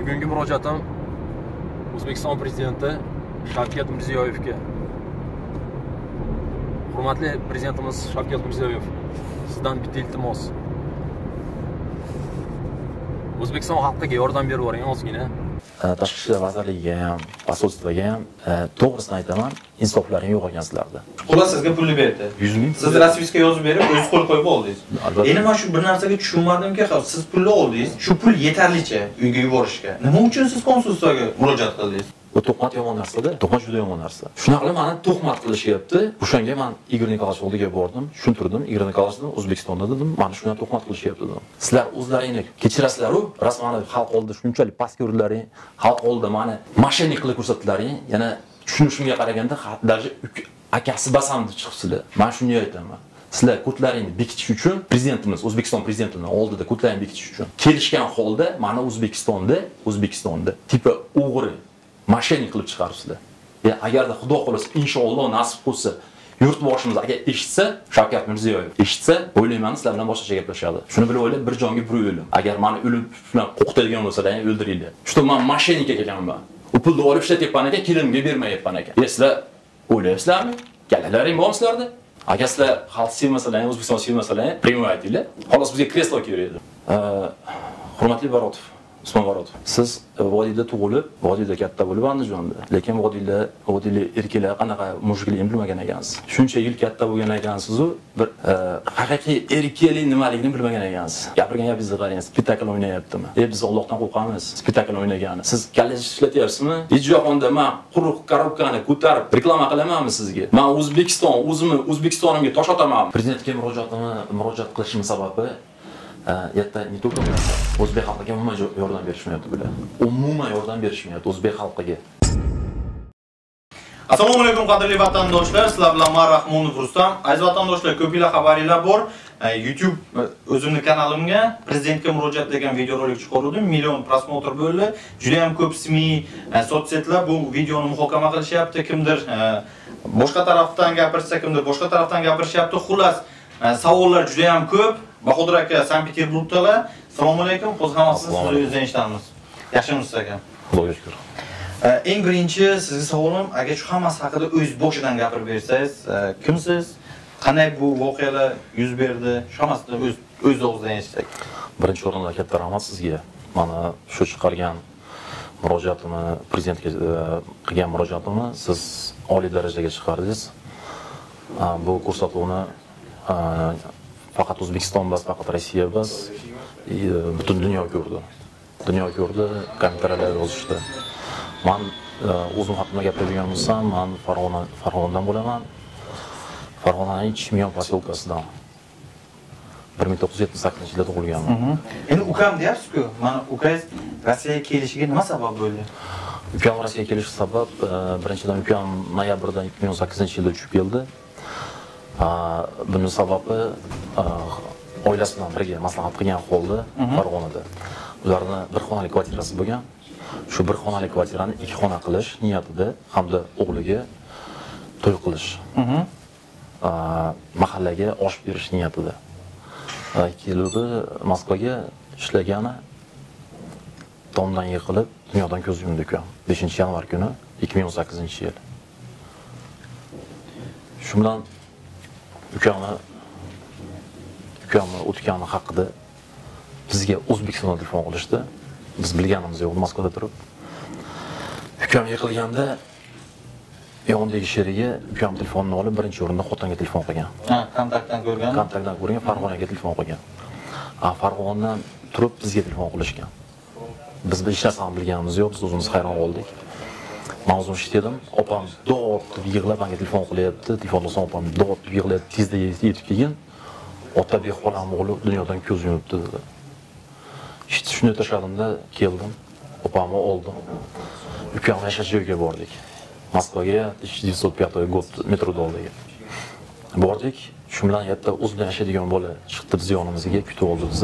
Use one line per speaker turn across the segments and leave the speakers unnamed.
Bugungi murojaatim O'zbekiston prezidenti Shavkat Mirziyoyevga. Hurmatli prezidentimiz Shavkat Mirziyoyev, sizdan bitta iltimos. O'zbekiston xalqiga yordam berib yuboring ozgina.
Tashqi ishlar vazirligiga ham, posolstvoga ham to'g'risini aytaman, insoflaring yo'q ekan-sizlarda.
Xullas sizga pulni berdi.
100 ming.
Siz rasmiyga yozib berib, o'zingiz qo'l qo'yib oldingiz. Endi men shu bir narsaga tushunmadimki, siz pulni oldingiz, shu pul yetarlicha uyga yuborishga. Nima uchun siz konsulstvoga murojaat qildingiz?
Bu to'qmat yomon narsa-da. To'qmat juda yomon narsa. Shunaqa qilib meni to'qmat qilishyapti. O'shanga men Igor Nikolaevich oldiga bordim, tushuntirdim. Igor Nikolaevich O'zbekistonda dedim, mana shunday to'qmat qilishyapti dedim. Sizlar o'zlaringni kechirasizlar-ku, rasman xalq oldida shunchalik past ko'rdilaring, xalq oldida meni mashinnik qilib ko'rsatdilaring, yana tushunishimga qaraganda darja akasi basam deb chiqibsizlar. Men shuni aytaman. Sizlar ko'tlaringni bekitish uchun prezidentimiz, O'zbekiston prezidentining oldida ko'tlaringni bekitish uchun kelishgan holda mana O'zbekistonda tipa o'g'ri mashinnik qilib chiqaribsizlar. Agarda Xudo xolasa inshaalloh nasib qilsa, yurtboshimiz agar eshitsa, Shavkat Mirziyoyev eshitsa, o'ylayman sizlar bilan boshqacha gaplashadi. Shuni bilib o'ylab, bir jonga bir o'lim. Agar meni o'lib bilan qo'rqitadigan bo'lsalar, o'ldiringlar. Shu men mashinnik ekanman. U pulni olib ishlatayapman ekan, kelinimga bermayapman ekan. Sizlar o'ylaysizlarmi? Galalaring bormi? Agar sizlar xalq sevmasalar, O'zbekiston sevmasalar, primo aytinglar. Xolos bizga kreslo kerak. Hurmatli Barotov, Usmon Barotov, siz vodiyda tug'ilib, vodiyda katta bo'lib Andijonda, lekin vodiyda erkaklar qanaqa mujikligini bilmagan ekansiz. Shuncha yil katta bo'lgan ekansiz-ku, bir haqiqiy erkaklik nimaligini bilmagan ekansiz. Gapirgan gapingizni qarang, spektakl o'ynayaptimi? Biz Allohdan qo'rqamiz. Spektakl o'ynagani. Siz kallangizni ishlatyapsizmi? Ijroxonda men quruq korobkani ko'tarib reklama qilamanmi sizga? Men O'zbekistonimga tosh otaman. Prezidentga murojaat qilishim sababi yatta не только o'zbek xalqiga umuman yordam berishmayapti bular. Umuman yordam berishmayapti o'zbek xalqiga.
Assalomu alaykum qadrli vatandoshlar, sizlar bilan men Rahmonov Rustam. Aziz vatandoshlar, ko'plar xabaringlar bor. YouTube o'zimning kanalimga prezidentga murojaat degan videorolik chiqardim. Million prosmotr bo'ldi. Juda ham ko'p ismiy sotsiyetlar bu videoni muhokama qilishyapti. Kimdir boshqa tarafdan gapirsa, kimdir boshqa tarafdan gapirishyapti. Xullas, savollar juda ham ko'p. Bahodir aka Sankt-Peterburgdalar. Assalomu alaykum. O'z hammasizni siz o'zingizdan eshitamiz. Yaxshimisiz aka?
Xudoga shukr.
Eng birinchi sizga savolim, agar shu hammasi haqida o'z boshidan gapirib bersangiz, kimsiz? Qanday bu voqealar yuz berdi? Shu hammasini o'z og'zidan eshitsak.
Birinchi o'rinda katta rahmat sizga. Mana shu chiqargan murojaatimni, prezidentga qilgan murojaatimni siz oliy darajaga chiqardingiz. Bu ko'rsatuvni faqat O'zbekiston emas, faqat Rossiya emas, butun dunyo ko'rdi. Dunyo ko'rdi, kommentariylar yozishdi. Men o'zim haqimda gapiradigan bo'lsam, men Farg'onadan bo'laman. Farg'onaning Chimyon posyolkasidan. 1978-yilda tug'ilganman.
Endi ukam deyapsiz-ku, mana ukangiz Rossiyaga kelishiga nima sabab bo'ldi?
Ukam Rossiyaga kelishi sabab, birinchidan ukam noyabrda 2018-yilda uchib keldi. Buning sababi oilasi bilan birga maslahat qilgan holda Farg'onada. Ularning bir xonali kvartirasi bo'lgan. Shu bir xonali kvartirani ikki xona qilish niyatida hamda o'g'liga to'y qilish. Mahallaga osh berish niyatida. Keldi Moskvaga ishlagani tomdan yiqilib dunyodan ko'z yumdi ukam. 5-yanvar kuni 2018-yil. Shu bilan ukamni o'tgani haqida bizga O'zbekistondan telefon qilishdi. Biz bilganimiz yo'q Moskvada turib. Ukam yiqilganda yondagi sherigi ukam telefonini olib birinchi o'rinda xotinga telefon qilgan.
Kontaktdan ko'rgan.
Kontaktdan ko'rgan, Farg'onaga telefon qilgan. Farg'onadan turib bizga telefon qilishgan. Biz hech narsani bilganimiz yo'q, biz o'zimiz hayron qoldik. Men o'zim eshitdim, opam dod deb yig'lab menga telefon qilyapti. Telefonni olsam opam dod deb yig'lab tezda yetib kelgan. Otabek xolam o'g'li dunyodan ko'z yumibdi dedi. Shuni tashladimda keldim, opamni oldim. Ukamni yashash joyiga bordik. Moskvaga 1905 yil metroda oldiga. Bordik, shu bilan yerda o'zida yashaydigan bola chiqdi biz yonimizga, kutib oldi bizni.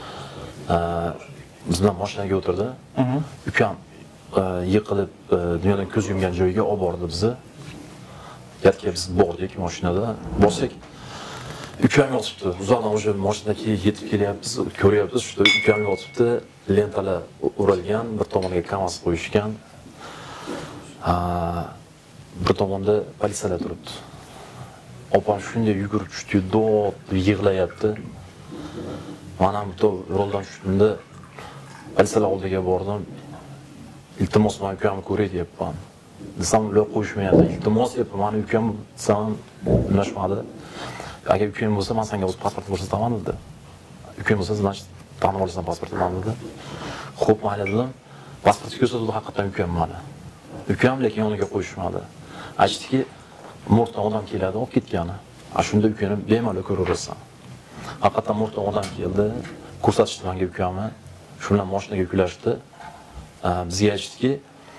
Biz bilan mashinaga o'tirdi. Ukam yiqilib dunyodan ko'z yumgan joyiga olib bordi bizni. Yerga biz bordik mashinada. Borsak, Ukam yotibdi. Uzoqdan o'sha mashinada yetib kelyapmiz, ko'ryapmiz, shu ukam yotibdi, lentalar o'ralgan, bir tomoniga kamaz qo'yishgan. Bir tomonda politsiyalar turibdi. Opam shunday yugurib tushdi, dod yig'layapti. Mana bu yo'ldan tushdim-da, politsiyalar oldiga bordim. Iltimos, men ukamni ko'ray deyapman. Desam, ular qo'yishmayapti. Iltimos deb, meni ukam desam, unashmadi. Agar ukam bo'lsa, men senga o'z pasportni ko'rsataman dedi. Ukam bo'lsa, значит, tanib olasan pasportimni dedi. Xo'p, mayli dedim. Pasportni ko'rsatdi haqiqatan ukam meni. Ukam lekin yoniga qo'yishmadi. Aytdiki, mo'rtdan odam keladi, olib ketgani. Shunda ukani bemalol ko'raverasan. Haqiqatan mo'rtdan odam keldi, ko'rsatishdi menga ukamni. Shu bilan mashinaga yuklashdi. Bizga aytdiki,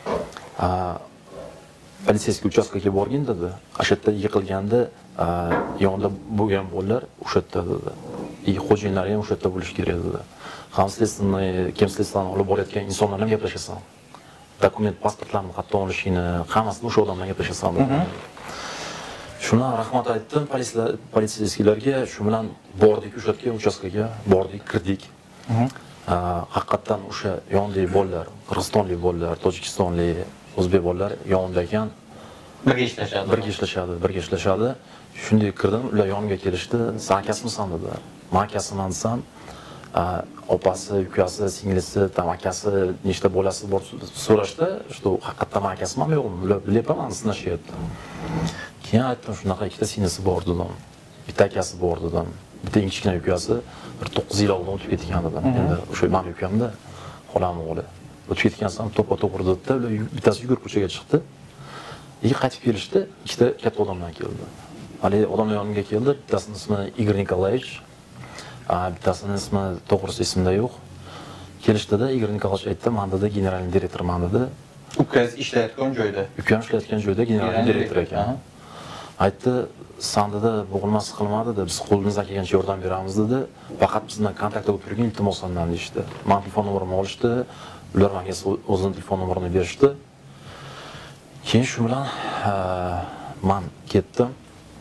politsiyskiy uchastkaga borgin dedi. O'sha yerda yiqilganda yonida bo'lgan bolalar o'sha yerda dedi. Xo'jayinlari ham o'sha yerda bo'lishi kerak dedi. Kim следствияni olib borayotgan insonlar bilan gaplashasan. Dokument, pasportlarni qatdan olishini, hammasini o'sha odam bilan gaplashasan dedi. Shuni rahmat aytdim politsiyskilarga, shu bilan bordik o'sha yerga, uchastkaga bordik, kirdik. Haqiqatan o'sha yondagi bolalar, Qirg'izistonlik bolalar, Tojikistonlik, o'zbek bolalar yonimda ekan. Birga ishlashadi. Shunday kirdim, ular yonimga kelishdi. "Sen akasimisan?" dedi. "Men akasiman" desam, opasi, ukasi, singlisi, akasi, nechta bolasi bor so'rashdi. Shu haqiqatan men akasiman yo'qmi? Ular bilaman, sinashyapti. Keyin aytdim, shunaqa ikkita singlisi bor dedim. Bitta akasi bor dedim. Bitta kichkina ukasi bir 9 yil oldin o'tib ketgan dedim. Endi o'sha meni ukamda xolamning o'g'li. O'tib ketgansam to'ppa-to'g'ri dedi-da, ular bittasi yugurib ko'chaga chiqdi. Qaytib kelishdi, ikkita katta odamlar keldi. Hali odamlar yonimga keldi, bittasining ismi Igor Nikolayevich, bittasining ismi to'g'risi esimda yo'q. Kelishdida Igor Nikolayevich aytdi, "Men dedi generalniy direktorman" dedi.
Ukaz ishlayotgan joyda.
Ukam ishlayotgan joyda generalniy direktor ekan. Aytdi, "Sen dedi, bo'g'ilmas qilma dedi, biz qo'limizdan kelgancha yordam beramiz" dedi. "Faqat bizdan kontaktda bo'lib turgin, iltimos sendan" deydi. Men telefon nomerimni olishdi, ular menga o'zining telefon nomerini berishdi. Keyin shu bilan men ketdim.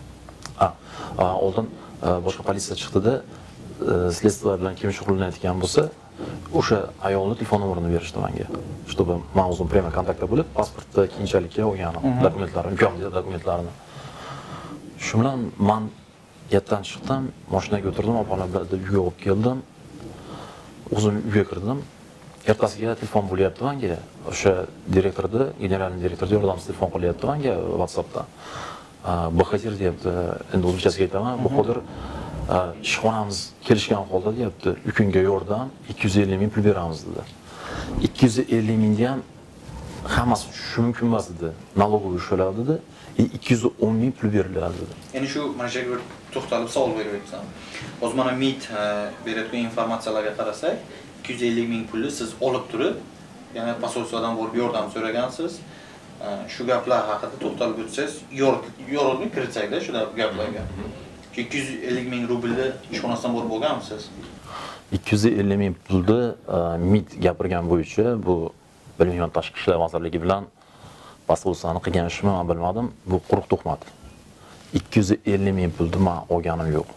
Oldin boshqa politsiya chiqdi-da, следствие bilan kim shug'ullanayotgan bo'lsa, o'sha ayolning telefon nomerini berishdi menga. Чтобы men o'zim prema kontaktda bo'lib, pasportda keyinchalikka olganim, dokumentlarim, imkonli dokumentlarini. Shu bilan men yerdan chiqdim, mashinaga o'tirdim, opamlar bilan uyga olib keldim. O'zim uyga kirdim. Ertasiga telefon bo'lyapti menga. O'sha direktorda, generalniy direktorda yordamchi telefon qilyapti menga WhatsAppda. Bahodir deyapti, endi o'zbekchasiga aytaman, Bahodir ishxonamiz kelishgan holda deyapti, kunga yordam 250 ming pul beramiz dedi. 250 mingga ham hammasi tushishi mumkin emas dedi. Налоговый to'ladi dedi. 210 ming pul beriladi dedi.
Endi shu mana shu yerga to'xtalib savol beryapman. O'z mana MIT berayotgan informatsiyalarga qarasak, 250 ming pulni siz olib turib, yana posolsiyadan borib yordam so'ragansiz. Shu gaplar haqida to'xtalib o'tsangiz, yo'rg'lik kiritsakda shu gaplarga. 250 ming rublni ishxonasidan borib olganmisiz?
250 ming pulni MIT gapirgan bo'yicha bu bilmayman, tashqi ishlar vazirligi bilan posolsiyani qilgan ishimni men bilmadim. Bu quruq tuhmat. 250 ming pulni men olganim yo'q.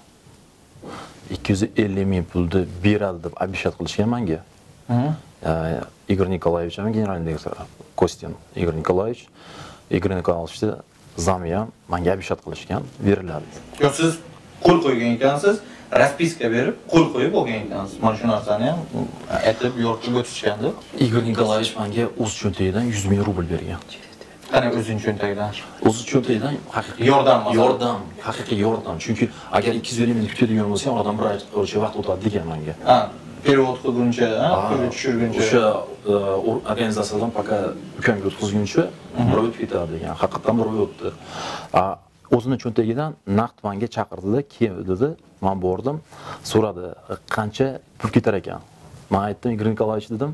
250 ming pulni beradi deb обещать qilishgan menga. Igor Nikolayevich ham generalniy direktor, Kostin Igor Nikolayevich. Igor Nikolayevich zami ham menga обещать qilishgan, beriladi.
Yo'q, siz qo'l qo'ygan ekansiz, raspiska berib, qo'l qo'yib olgan ekansiz. Mana shu narsani ham aytib yo'rtib o'tishgandi.
Igor Nikolayevich menga o'z cho'ntagidan 100 ming rubl bergan.
Qani o'zining cho'ntagidan?
O'z cho'ntagidan haqiqiy yordam, haqiqiy yordam. Chunki agar 250 ming kutadigan bo'lsa, oradan bir oycha vaqt o'tadi degan menga.
Perevod qilguncha, pulni tushirguncha.
O'sha organizatsiyadan faqat ukamga o'tkazguncha bir oy ketadi degan. Haqiqatan bir oy o'tdi. O'zining cho'ntagidan naqd menga chaqirdi, "Keyin" dedi. Men bordim, so'radi, "Qancha pul ketar ekan?" Men aytdim, "Igor Nikolayevich" dedim.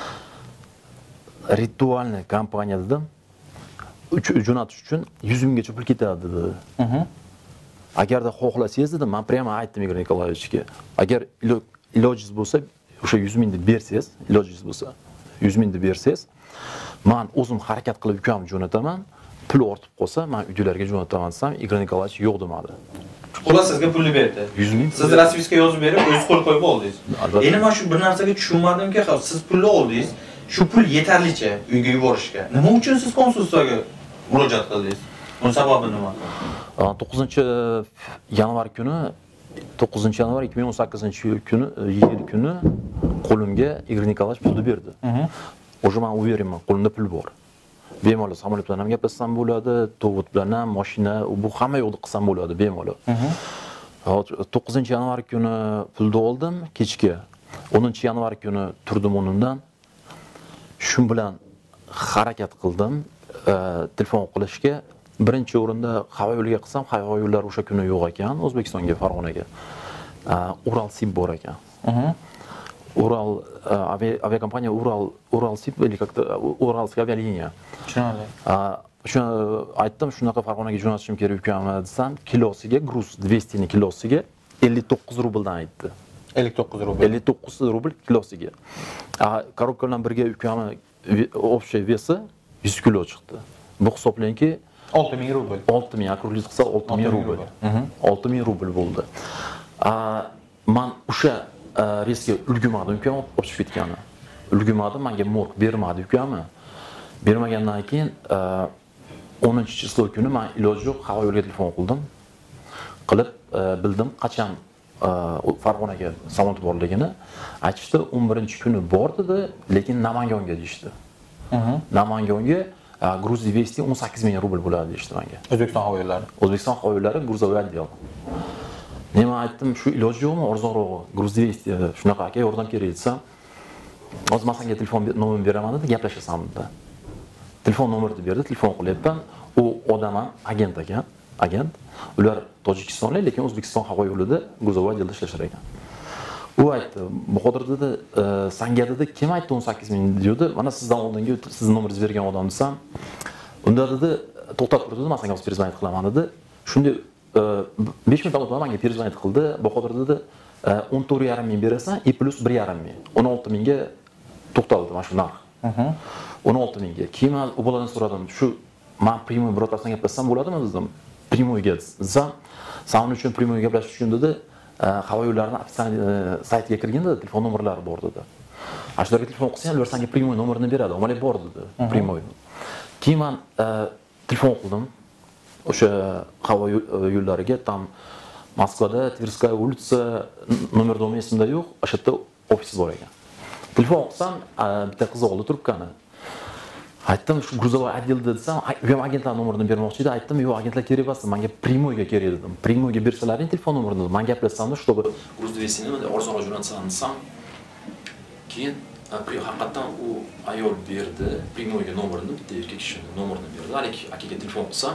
"Ritualniy kompaniya" dedim. Jo'natish uchun 100 minggacha pul ketadi dedi. Agarda xohlasangiz dedim, men prema aytdim Igor Nikolayevichga. Agar ilojingiz bo'lsa, o'sha 100 mingni bersangiz, ilojingiz bo'lsa, 100 mingni bersangiz, men o'zim harakat qilib ukamni jo'nataman. pul ortib qolsa, men uydalarga jo'nataman desam, Igor Nikolaevich yo'q demadi.
Ular sizga pulni berdi.
100 ming.
Siz rasviska yozib berib, o'zingiz qo'l qo'yib oldingiz. Endi men shu bir narsaga tushunmadimki, siz pulni oldingiz, shu pul yetarlicha uyga yuborishga. Nima uchun siz konsulsiyaga murojaat qildingiz? Buning sababi nima?
9-yanvar kuni 9-yanvar 2018 kuni qo'limga Igor Nikolaevich pulni berdi. O'sha men uverman, qo'limda pul bor. Bemalol samolyot bilan ham gaplashsam bo'ladi, tovut bilan ham, mashina, bu hamma yo'lda qilsam bo'ladi, bemalol. 9-yanvar kuni pulni oldim kechga. 10-yanvar kuni turdim o'rnimdan. Shu bilan harakat qildim telefon qilishga. Birinchi o'rinda havo yo'liga qilsam, havo yo'llari o'sha kuni yo'q ekan, O'zbekistonga, Farg'onaga. Uralsib bor ekan. Ural aviakompaniya Uralsib или как-то Uralskiy avialiniya.
Tushunarli.
Shuni aytdim, shunaqa Farg'onaga jo'natishim kerak ukamni desam, kilosiga gruz 200 ni kilosiga 59 rubldan aytdi.
59 rubl.
59 rubl kilosiga. Korobka bilan birga ukamni общий vesi 100 kilo chiqdi. Bu hisoblanki
6000 rubl.
6000, округлить qilsa 6000 rubl. 6000 rubl bo'ldi. Men o'sha reysga ulgurmadim, ukam olib chiqib ketgani. Ulgurmadim, menga morg bermadi ukamni. Bermagandan keyin 10-chislo kuni men iloji yo'q havo yo'liga telefon qildim. Qilib bildim qachon Farg'onaga samolyot borligini. Aytishdi 11-kuni bor dedi, lekin Namanganga deyishdi. Namanganga gruz 200 18000 rubl bo'ladi deyishdi menga.
O'zbekiston havo yo'llari.
O'zbekiston havo yo'llari gruzovoy отдел. Nima aytdim, shu iloji yo'qmi, arzonrog'i, gruz 200 shunaqa aka yordam kerak desam, hozir men senga telefon nomerini beraman dedi, gaplashasan dedi. Telefon nomerini berdi, telefon qilyapman. U odam agent ekan, agent. Ular Tojikistonlik, lekin O'zbekiston havo yo'lida gruzovoy отделda ishlashar ekan. U aytdi, Bahodir dedi, senga dedi, kim aytdi 18000 dedi. Mana sizdan oldingi sizning nomeringizni bergan odam desam, unda dedi, to'xtab tur dedi, men senga перезвонить qilaman dedi. Shunday 5 minutdan o'tmay menga перезвонить qildi. Bahodir dedi, 14,5 ming berasan, i plus 1,5 ming. 16 mingga to'xtaldi mana shu narx. 16 mingga. Keyin men u boladan so'radim, shu men primoy birortasidan gaplashsam bo'ladimi dedim. Primoyga desam, "Sen uchun primoyga gaplashish uchun" dedi, havo yo'llarini ofitsial saytiga kirgin dedi, telefon nomerlari bor dedi. Ashlarga telefon qilsang, ular senga primoy nomerini beradi. Omali bor dedi, primoy. Keyin men telefon qildim. O'sha havo yo'llariga tam Moskvada Tverskaya улица nomer domi esimda yo'q, o'sha yerda ofis bor ekan. Telefon qilsam, bitta qiz oldi trubkani. Aytdim, shu gruzovoy отделda desam, u ham agentlar nomerini bermoqchi edi. Aytdim, yo'q, agentlar kerak emas, menga primoyga kerak dedim. Primoyga bersalaring telefon nomerini, men gaplashsam, чтобы gruz 200 ni arzonroq jo'natsam desam, keyin haqiqatan u ayol berdi, primoyga nomerini, bitta erkak kishining nomerini berdi. Haligi akaga telefon qilsam,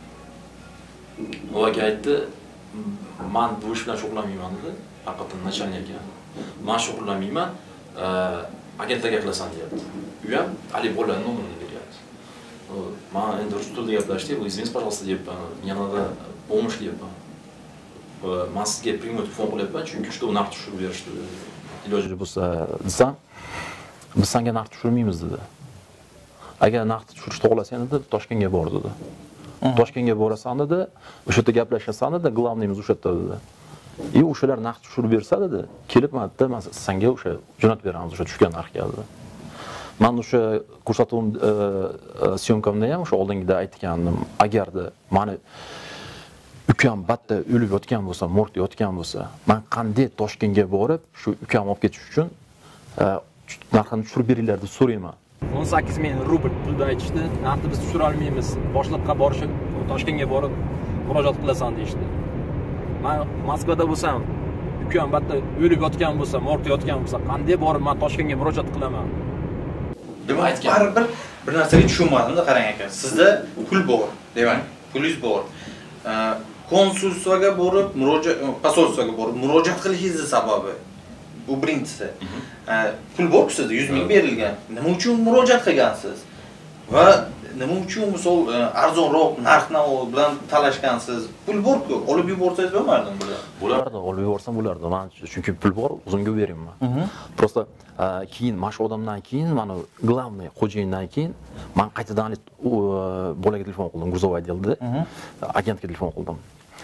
u aka aytdi, "Men bu ish bilan shug'ullanmayman" dedi. Haqiqatan nachalnikga. "Men shug'ullanmayman, agentlarga qilasan" deyapti. U ham haligi bolaning nomerini beryapti. Men endi rus tilida gaplashdik, "Вы извините, пожалуйста" deyapman. "Мне надо помощь" deyapman. "Men sizga primoy telefon qilyapman, chunki shu narx tushirib berishdi. Iloji bo'lsa" desam, "Biz senga narx tushirmaymiz" dedi. "Agar narx tushirishni xohlasang" dedi, "Toshkentga bor" dedi. Toshkentga borasan dedi, o'sha yerda gaplashasan dedi, главныйimiz o'sha yerda dedi. O'shalar narx tushirib bersa dedi, kelib men senga o'sha jo'natib beramiz o'sha tushgan narxga dedi. Men o'sha ko'rsatuv syomkamda ham o'sha oldingida aytgandim, agarda meni ukam batta o'lib yotgan bo'lsa, morgda yotgan bo'lsa, men qanday Toshkentga borib, shu ukam olib ketish uchun narxini tushirib beringlar deb so'rayman. 18000 rubl pulda aytishdi, narxni biz tushira olmaymiz. Boshliqqa borishib, Toshkentga borib murojaat qilasan deyishdi. Men Moskvada bo'lsam, ukam batta o'lib yotgan bo'lsa, morgda yotgan bo'lsa, qanday borib men Toshkentga murojaat qilaman?
deb aytgan. Baribir bir narsaga tushunmadim-da, qarang aka. Sizda pul bor, demak, pulingiz bor. Konsulsiyaga borib, posolsiyaga borib murojaat qilishingiz sababi bu birinchisi. Pul bor sizda 100 ming berilgan. Nima uchun murojaat qilgansiz? Va nima uchun misol arzonroq narx-navo bilan talashgansiz? Pul bor-ku, olib yuborsangiz bo'lmadimi bular?
Bo'lardi, olib yuborsam bo'lardi. Men chunki pul bor, o'zimga beraman. Просто keyin mana shu odamdan keyin, mana главный xo'jayindan keyin men qaytadan bolaga telefon qildim, Gruzovoy отделda, agentga telefon qildim.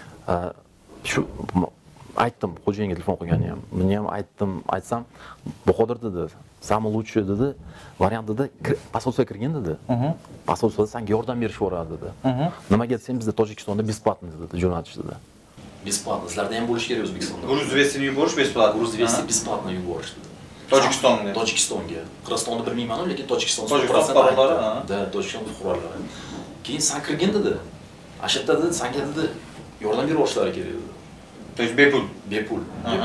Shu aytdim, xo'jayinga telefon qilganim ham. Men ham aytsam, Bahodir dedi, самый лучший dedi, variant dedi, посольство kirgan dedi. Посольство senga yordam berishib yuboradi dedi. Nimaga desam, bizda Tojikistonda бесплатно dedi, jo'natish dedi. Бесплатно. Sizlarda ham bo'lish kerak O'zbekistonda.
Gruzvesini yuborish бесплатно.
Gruzvesini бесплатно yuborish dedi.
Tojikistonga.
Tojikistonga. Qirg'izistonni bilmayman, lekin Tojikiston
fuqarolari,
da, Tojikiston fuqarolari. Keyin sen kirgin dedi. Ashadda dedi, senga dedi, yordam berib yuborishlari kerak dedi.
То есть bepul.
Bepul.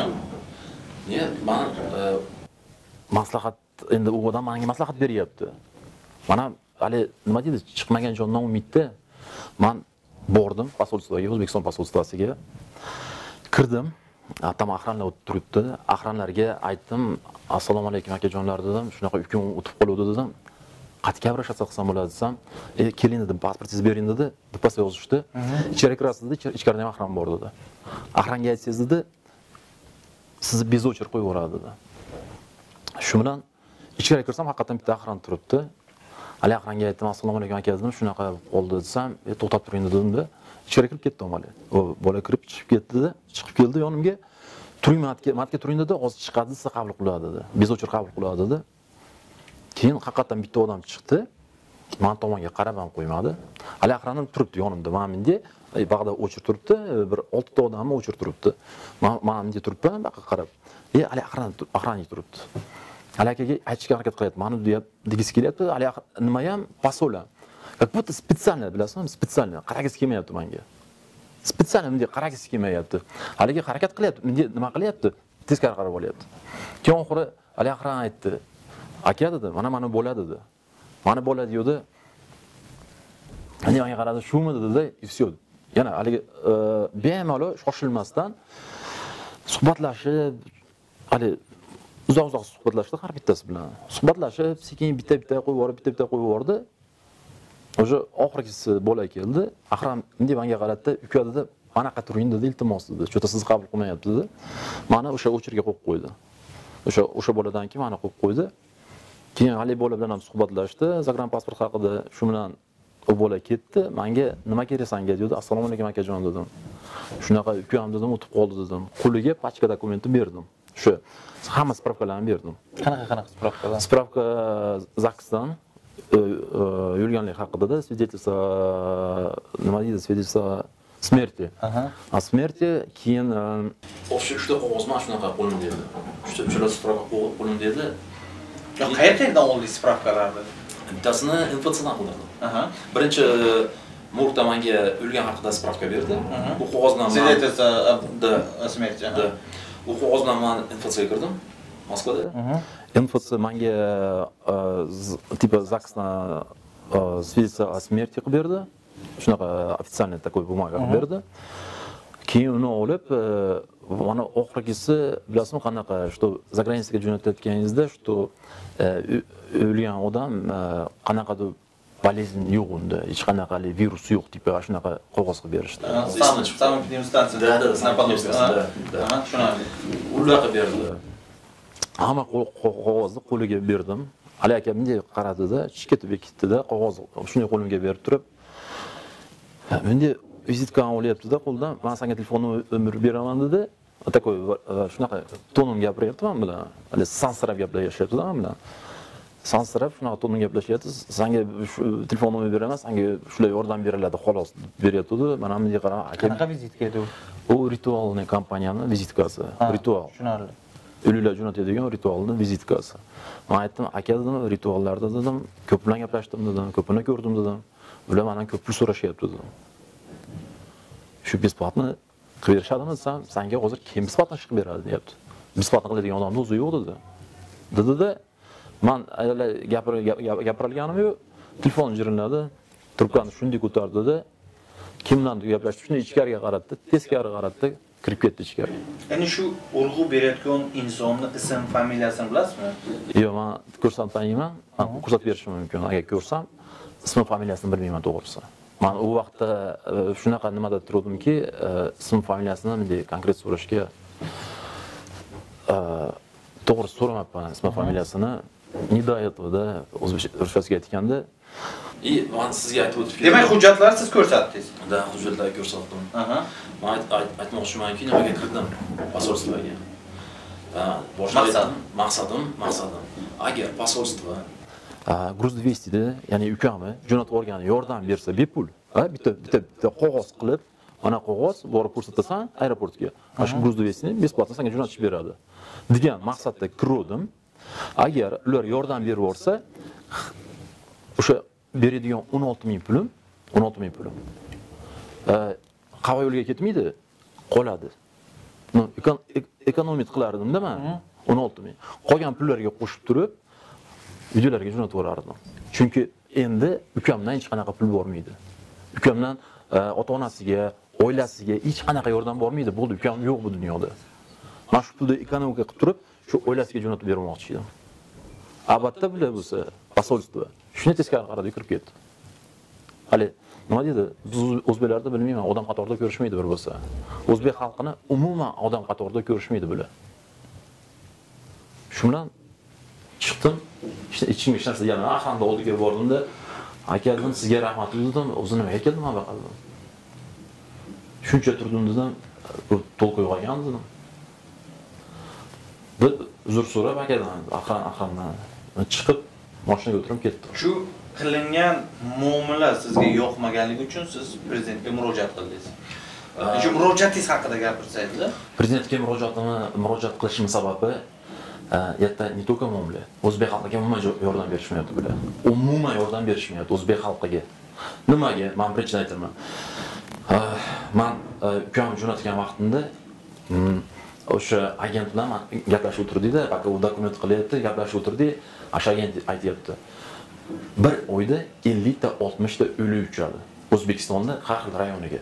Ne? Men maslahat endi u odam menga maslahat beryapti. Mana hali nima deydi, chiqmagan jondan umidda men bordim posolstvoga, O'zbekiston posolstvosiga. Kirdim. Tam охранlar o'tiribdi. Охранlarga aytdim, "Assalomu alaykum akajonlar" dedim. Shunaqa ukam o'tib qoldi dedim. Qattiq gaplashsa qilsam bo'ladi desam, "Keling" dedim, "Pasportingizni bering" dedi. Dipasa yozishdi. Ichkariga kirasiz dedi, ichkarida ham охран bor dedi. Охранga aytsangiz dedi, "Sizni bezochir qo'yib yuboradi" dedi. Shu bilan ichkariga kirsam, haqiqatan bitta охран turibdi. Hali охранga aytdim, "Assalomu alaykum aka" dedim, "Shunaqa bo'ldi" desam, "To'xtab turing" dedim-da. Ichkariga kirib ketdim hali. O bola kirib chiqib ketdi-da, chiqib keldi yonimga. "Turing, matga turing" dedi, "Hozir chiqadi, sizni qabul qiladi" dedi. Bezochir qabul qiladi dedi. Keyin haqiqatan bitta odam chiqdi. Men tomonga qarab ham qo'ymadi. Hali охраным turibdi yonimda. Men menda bag'da o'chir turibdi, bir 6 ta odamni o'chir turibdi. Men menda turibman, baqa qarab. Hali охранник turibdi. Hali akaga aytishga harakat qilyapti. Meni degisi kelyapti. Hali nima ham pasola. Как будто специально, bilasizmi? Специально qaragisi kelmayapti menga. Специально menga qaragisi kelmayapti. Haliga harakat qilyapti. Menga nima qilyapti? Teskari qarab olyapti. Keyin oxiri hali охрана aytdi. "Aka" dedi, "Mana bo'ladi" dedi. "Mana bo'ladi" dedi. Ani menga qaradi, "Shumi" dedi-da, и всё. Yana haliga bemalol shoshilmasdan suhbatlashib, hali uzoq suhbatlashdi har bittasi bilan. Suhbatlashib, sekin bitta qo'yib yubordi. O'sha oxirgisi bola keldi. Охран endi menga qaratdi, "Uka" dedi, "Anaqa turing" dedi, "Iltimos" dedi. "Cho'ta sizni qabul qilmayapti" dedi. Meni o'sha o'chirga qo'yib qo'ydi. O'sha boladan keyin meni qo'yib qo'ydi. Keyin hali bola bilan ham suhbatlashdi, загранпаспорт haqida. Shu bilan u bola ketdi. Menga "Nima kerak senga" dedi. "Assalomu alaykum akajon" dedim. "Shunaqa ukam" dedim, "o'tib qoldi" dedim. Qo'liga pachka dokumentni berdim. Shu hamma spravkalarni berdim.
Qanaqa spravkalar?
Spravka ZAKSdan yurganlik haqida, свидетельство, nima deydi, свидетельство смерти. A смерти keyin o'sha qog'oz mana shunaqa qo'lim dedi. O'sha spravka qo'lim dedi.
Qayerdan oldingiz spravkalarni?
Bittasini MFCdan qildirdim. Birinchi Murta menga o'lgan haqida spravka berdi. Bu qog'ozdan
свидетельство смерти.
Bu qog'oz bilan men MFCga kirdim. Moskvada. MFC menga tipa ZAKSdan свидетельство о смерти qilib berdi. Shunaqa официальный такой бумага qilib berdi. Keyin uni olib, mana oxirgisi bilasizmi qanaqa, что за границаga jo'natayotganingizda, что o'lgan odam qanaqadir болезнь yo'q unda, hech qanaqa virus yo'q, tipa shunaqa qog'oz qilib berishdi. Ular qilib berdi. Hamma qog'ozni qo'liga berdim. Hali aka menga qaradi-da, ketib ketdi-da, qog'oz shunday qo'limga berib turib, menga vizitkani olyapti-da qo'ldan, "Men senga telefon nomer beraman" dedi. Такой shunaqa tonon gapiryapti men bilan. Hali sansirab gaplashyapti men bilan. Sansirab shunaqa tonon gaplashyapti. "Senga telefon nomer beraman, senga shular yordam beriladi, xolos" beryapti-da. Mana menga qarab, "Aka,
qanaqa vizitka edi u?"
U ritualniy kompaniyani vizitkasi. Ritual.
Tushunarli.
O'liklar jo'natadigan ritualning vizitkasi. Men aytdim, "Aka" dedim, "Rituallarda" dedim, "ko'p bilan gaplashdim" dedim, "Ko'pini ko'rdim" dedim. Ular mendan ko'p pul so'rashyapti dedim. Shu besplatni qilib berishadimi desam, "Senga hozir kim besplatni qilib beradi" deyapti. Besplatni qiladigan odamning o'zi yo'q dedi. Dedi-da, men gapirganim yo'q, telefon jirinladi, trubkani shunday ko'tardi-da, kimdan gaplashdi, shuni ichkariga qaratdi, teskari qaratdi, kirib ketdi ichkariga.
Endi shu urg'u berayotgan insonning ism, familiyasini bilasizmi?
Yo'q, men ko'rsatmayman. Ko'rsatib berishim mumkin. Agar ko'rsam, ismi familiyasini bilmayman to'g'risi. Men u vaqtda shunaqa nimada turdimki, ism familiyasini bunday konkret so'rashga to'g'risi so'ramabman ism familiyasini. Не до этого-da o'zbekchasiga aytganda, men sizga aytib o'tib
demak, hujjatlarni siz ko'rsatdingiz.
Da, hujjatlarni ko'rsatdim. Men aytmoqchimanki, nimaga kirdim posolstvoga. Maqsadim. Agar posolstvo Gruz 200 da, ya'ni ukamni jo'natib olgani yordam bersa bepul, bitta qog'oz qilib, ana qog'oz borib ko'rsatasan aeroportga. Mana shu Gruz 200 ni besplatno senga jo'natib beradi degan maqsadda kirdim. Agar ular yordam berib yuborsa, o'sha beradigan 16,000 pulim, qava yo'lga ketmaydi, qoladi. Ekonomik qilardim-da men 16,000. Qolgan pullarga qo'shib turib, videolarga jo'natib yuborardim. Chunki endi ukamdan hech qanaqa pul bormaydi. Ukamdan ota-onasiga, oilasiga hech qanaqa yordam bormaydi. Bo'ldi, ukam yo'q bu dunyoda. Men shu pulni ekonomika qilib turib, shu oilasiga jo'natib bermoqchi edim. Albatta bular bo'lsa, posolstvo. Shuni teskari qaradi, kirib ketdi. Hali nima dedi? Biz o'zbeklarda bilmayman, odam qatorida ko'rishmaydi bir bo'lsa. O'zbek xalqini umuman odam qatorida ko'rishmaydi bular. Shu bilan chiqdim. Ichimga hech narsa yana ahanda oldiga bordimda, aka dedim, sizga rahmat dedim, o'zi nimaga keldim men baqaldim. Shuncha turdim dedim, to'lqib qolgan dedim. Bir uzr so'rab akadan, aqrandan chiqib mashinaga o'tirib ketdim. Shu
qilingan muomala sizga yoqmaganligi uchun siz prezidentga murojaat qildingiz. Shu murojaatingiz haqida gapirsangiz.
Prezidentga murojaat qilishim sababi это не только muomala. O'zbek xalqiga umuman yordam berishmayapti bular. Umuman yordam berishmayapti o'zbek xalqiga. Nimaga? Men birinchidan aytaman. Men ukam jo'natgan vaqtimda o'sha agent bilan gaplashib o'tirdik-da, aka u dokument qilyapti, gaplashib o'tirdik. O'sha agent aytayapti. Bir oyda 50 ta 60 ta o'lik uchadi. O'zbekistonda har xil rayoniga.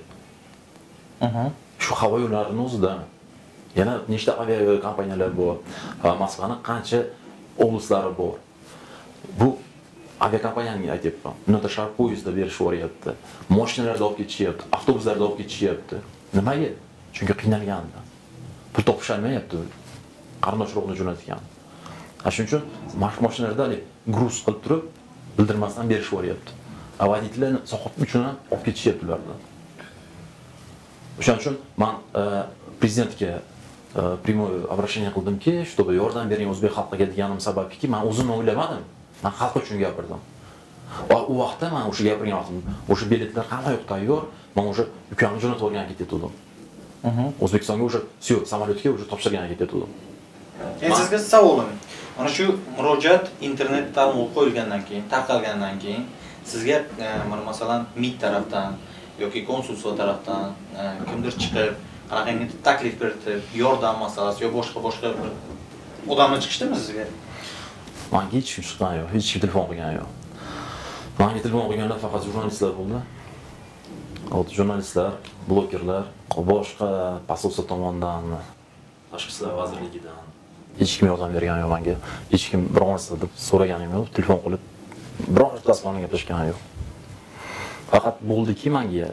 Shu havo yo'llarining o'zida yana nechta avia kompaniyalar bor. Moskvaning qancha oblastlari bor. Bu avia kompaniyaning aytayapman. Bunda shar poyezdda berishib boryapti. Mashinalarda olib ketishyapti, avtobuslarda olib ketishyapti. Nimaga? Chunki qiynalganda. Pul topisholmayapti. Qarindosh urug'ini jo'natgan. Shuning uchun mashinalarda gruz qilib turib, bildirmasdan berishib boryapti. Avaditlarni soqit uchun olib ketishyapti ulardan. O'shaning uchun men prezidentga прямое обращение qildimki, чтобы yordam bering o'zbek xalqiga deganim sababki, men o'zimni o'ylamadim. Men xalq uchun gapirdim. U vaqtda men o'sha gapirgan vaqtim, o'sha biletlar hamma yoq tayyor, men o'sha ukamni jo'natib olgan ketdim. O'zbekistonga o'sha samolyotga o'sha topshirgan ketdim.
Endi sizga savolim. Mana shu murojaat internetda qo'yilgandan keyin, tarqalgandan keyin sizga mana masalan MIT tarafdan yoki konsulsiya tarafdan kimdir chiqib, qanaqangi taklif berdi, yordam masalasi yo boshqa odamlar chiqishdimi sizga?
Menga hech kim chiqqani yo'q, hech kim telefon qilgani yo'q. Menga telefon qilganlar faqat jurnalistlar bo'ldi. Jurnalistlar, blogerlar, boshqa posolstvo tomonidan, tashqi ishlar vazirligidan hech kim yordam bergani yo'q menga. Hech kim biror narsa deb so'raganim yo'q, telefon qilib biror tasma bilan gaplashgani yo'q. Faqat bo'ldiki menga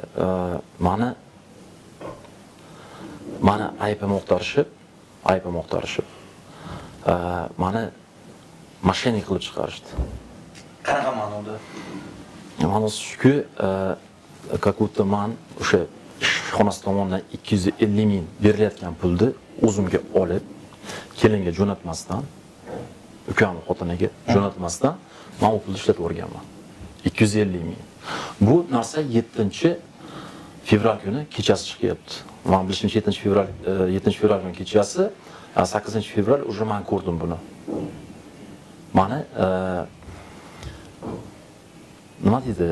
mani aybim o'qtarishib, mani mashinik qilib chiqarishdi.
Qanaqa ma'noda?
Ma'nosi shuki, как будто men o'sha ishxonasi tomonidan 250 ming berilayotgan pulni o'zimga olib, kelinga jo'natmasdan, ukamning xotiniga jo'natmasdan, men u pulni ishlatib o'rganman. 250 ming. Bu narsa 7-fevral kuni kechasi chiqyapti. Men bilishimcha 7-fevral kuni kechasi, 8-fevral уже men ko'rdim buni. Mani nima deydi?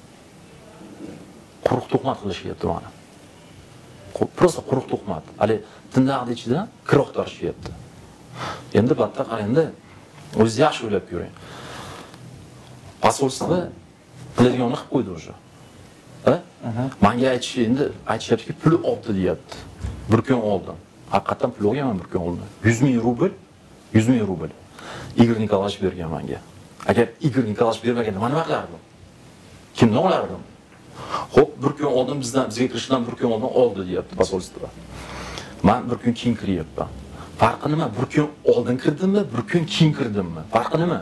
Quruq tuhmat qilishyapti mani. Просто quruq tuhmat. Hali tindaqning ichidan kiroq tarishyapti. Endi bitta qarangda, o'zingiz yaxshi o'ylab ko'ring. Posolstvo qiladiganini qilib qo'ydi o'sha. Menga aytishyaptiki, pul oldi deyapti. Bir kun oldin. Haqiqatan pul olganman bir kun oldin. 100 ming rubl. Igor Nikolaevich bergan menga. Agar Igor Nikolaevich bermaganda men nima qilardim? Kimdan olardim? Xo'p, bir kun oldin bizga kirishdan bir kun oldin oldi deyapti posolstvo. Men bir kun keyin kiryapman. Farqi nima? Bir kun oldin kirdimmi, bir kun keyin kirdimmi? Farqi nima?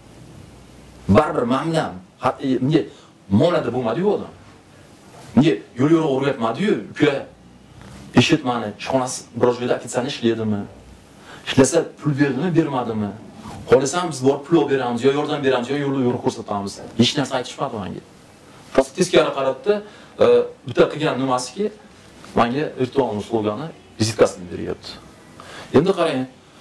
Baribir men bilan nega molada bo'lmadi-yu odam. Nega yo'l o'rgatmadi-yu, uka. Eshitmani, ishxonasi biror joyda ofitsiant ishlaydimi? Ishlasa pul berdimi, bermadimi? Xohlasam biz borib pul olib beramiz, yo yordam beramiz, yo yo'l ko'rsatamiz. Hech narsa aytishmadi menga. Faqat teskari qarabdi, bitta qilgan nimasiki, menga virtual uslugani vizitkasini beryapti. Endi qarang,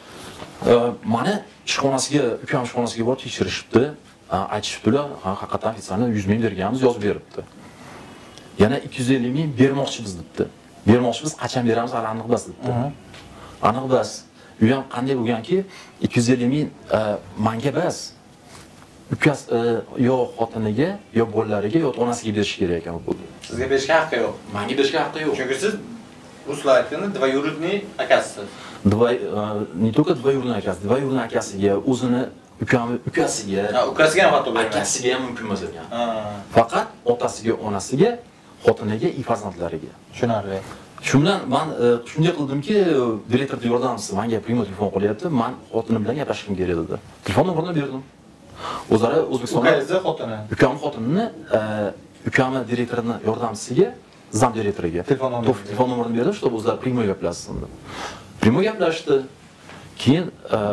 meni ishxonasiga, ukam ishxonasiga borib tekshirishibdi. Aytishibdilar, haqiqatan ofitsiantlar 100 ming berganmiz, yozib beribdi. Yana 250 ming bermoqchimiz debdi. Bermoqchimiz, qachon beramiz hali aniq emas debdi. Aniq emas. U ham qanday bo'lganki, 250 ming menga emas, ukasi yo xotiniga, yo bolalariga, yo onasiga berish kerak ekan bu.
Sizga berishga haqqi yo'q.
Menga berishga haqqi yo'q.
Chunki siz ruslar aytganda dvoyurudniy akasisiz.
Не только двоюродный akasi, двоюродный akasiga, o'zini ukasiga,
ukasiga ham hatto bermaydi.
akasiga ham mumkin emas ekan. Faqat otasiga, onasiga, xotiniga, farzandlariga.
Tushunarli.
Shu bilan men shunday qildimki, direktor yordamchisi menga primo telefon qilyapti, men xotinim bilan gaplashishim kerak edi. Telefon nomerini berdim. O'zlari O'zbekistonda
ukangizni xotini.
Ukam xotinini, ukami direktorining yordamchisiga, zam direktoriga telefon nomerini berdim, чтобы o'zlari primo gaplashsin deb. Primo gaplashdi. Keyin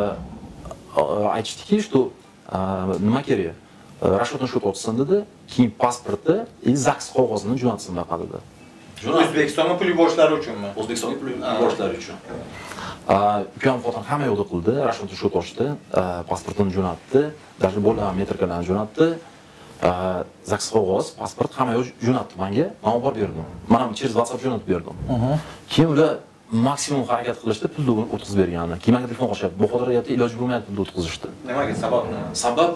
aytishdiki, что nima kerak? Расчетный счет ochsin dedi, keyin pasporti, ZAKS qog'ozini jo'natsin dedi.
O'zbekistonga pul yuborishlari uchunmi?
O'zbekistonga pul yuborishlari uchun. Ukam xotin hamma yo'lda qildi, расчетный счет ochdi, pasportini jo'natdi, даже bola metrkalarni jo'natdi. ZAKS qog'oz, pasport hamma yo'l jo'natdi menga, men olib berdim. Men через WhatsApp jo'natib berdim. Keyin ular maksimum harakat qilishdi, pulni o'tkazib berganini. Keyin menga telefon qilishyapti. Bu xotirayapti, iloji bo'lmayapti, pulni o'tkazishdi.
Nimaga sabab nima?
Sabab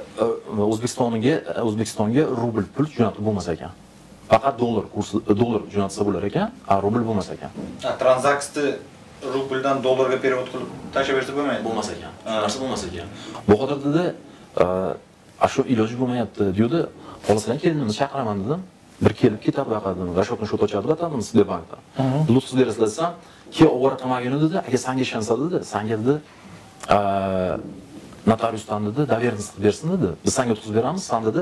O'zbekistonga rubl pul jo'natib bo'lmas ekan. Faqat dollar kursi, dollar jo'natsa bo'lar ekan, rubl bo'lmas ekan.
Tranzaksiyani rubldan dollarga perevod qilib tashlab bersa bo'lmaydi.
Bo'lmas ekan. Narsa bo'lmas ekan. Bu xotirda shu iloji bo'lmayapti, deydi. Xohlasalar kelinimni chaqiraman dedim. Bir kelib ketib baqadim. Расчетный счет ochadi batadim Sberbankda. Pul o'tkazib berasiz desam, "Ke ovora qilmagani" dedi. "Agar senga ishonsa" dedi, "Senga dedi, notariusdan dedi, доверенность qilib bersin" dedi. "Biz senga o'tkazib beramiz, sen dedi,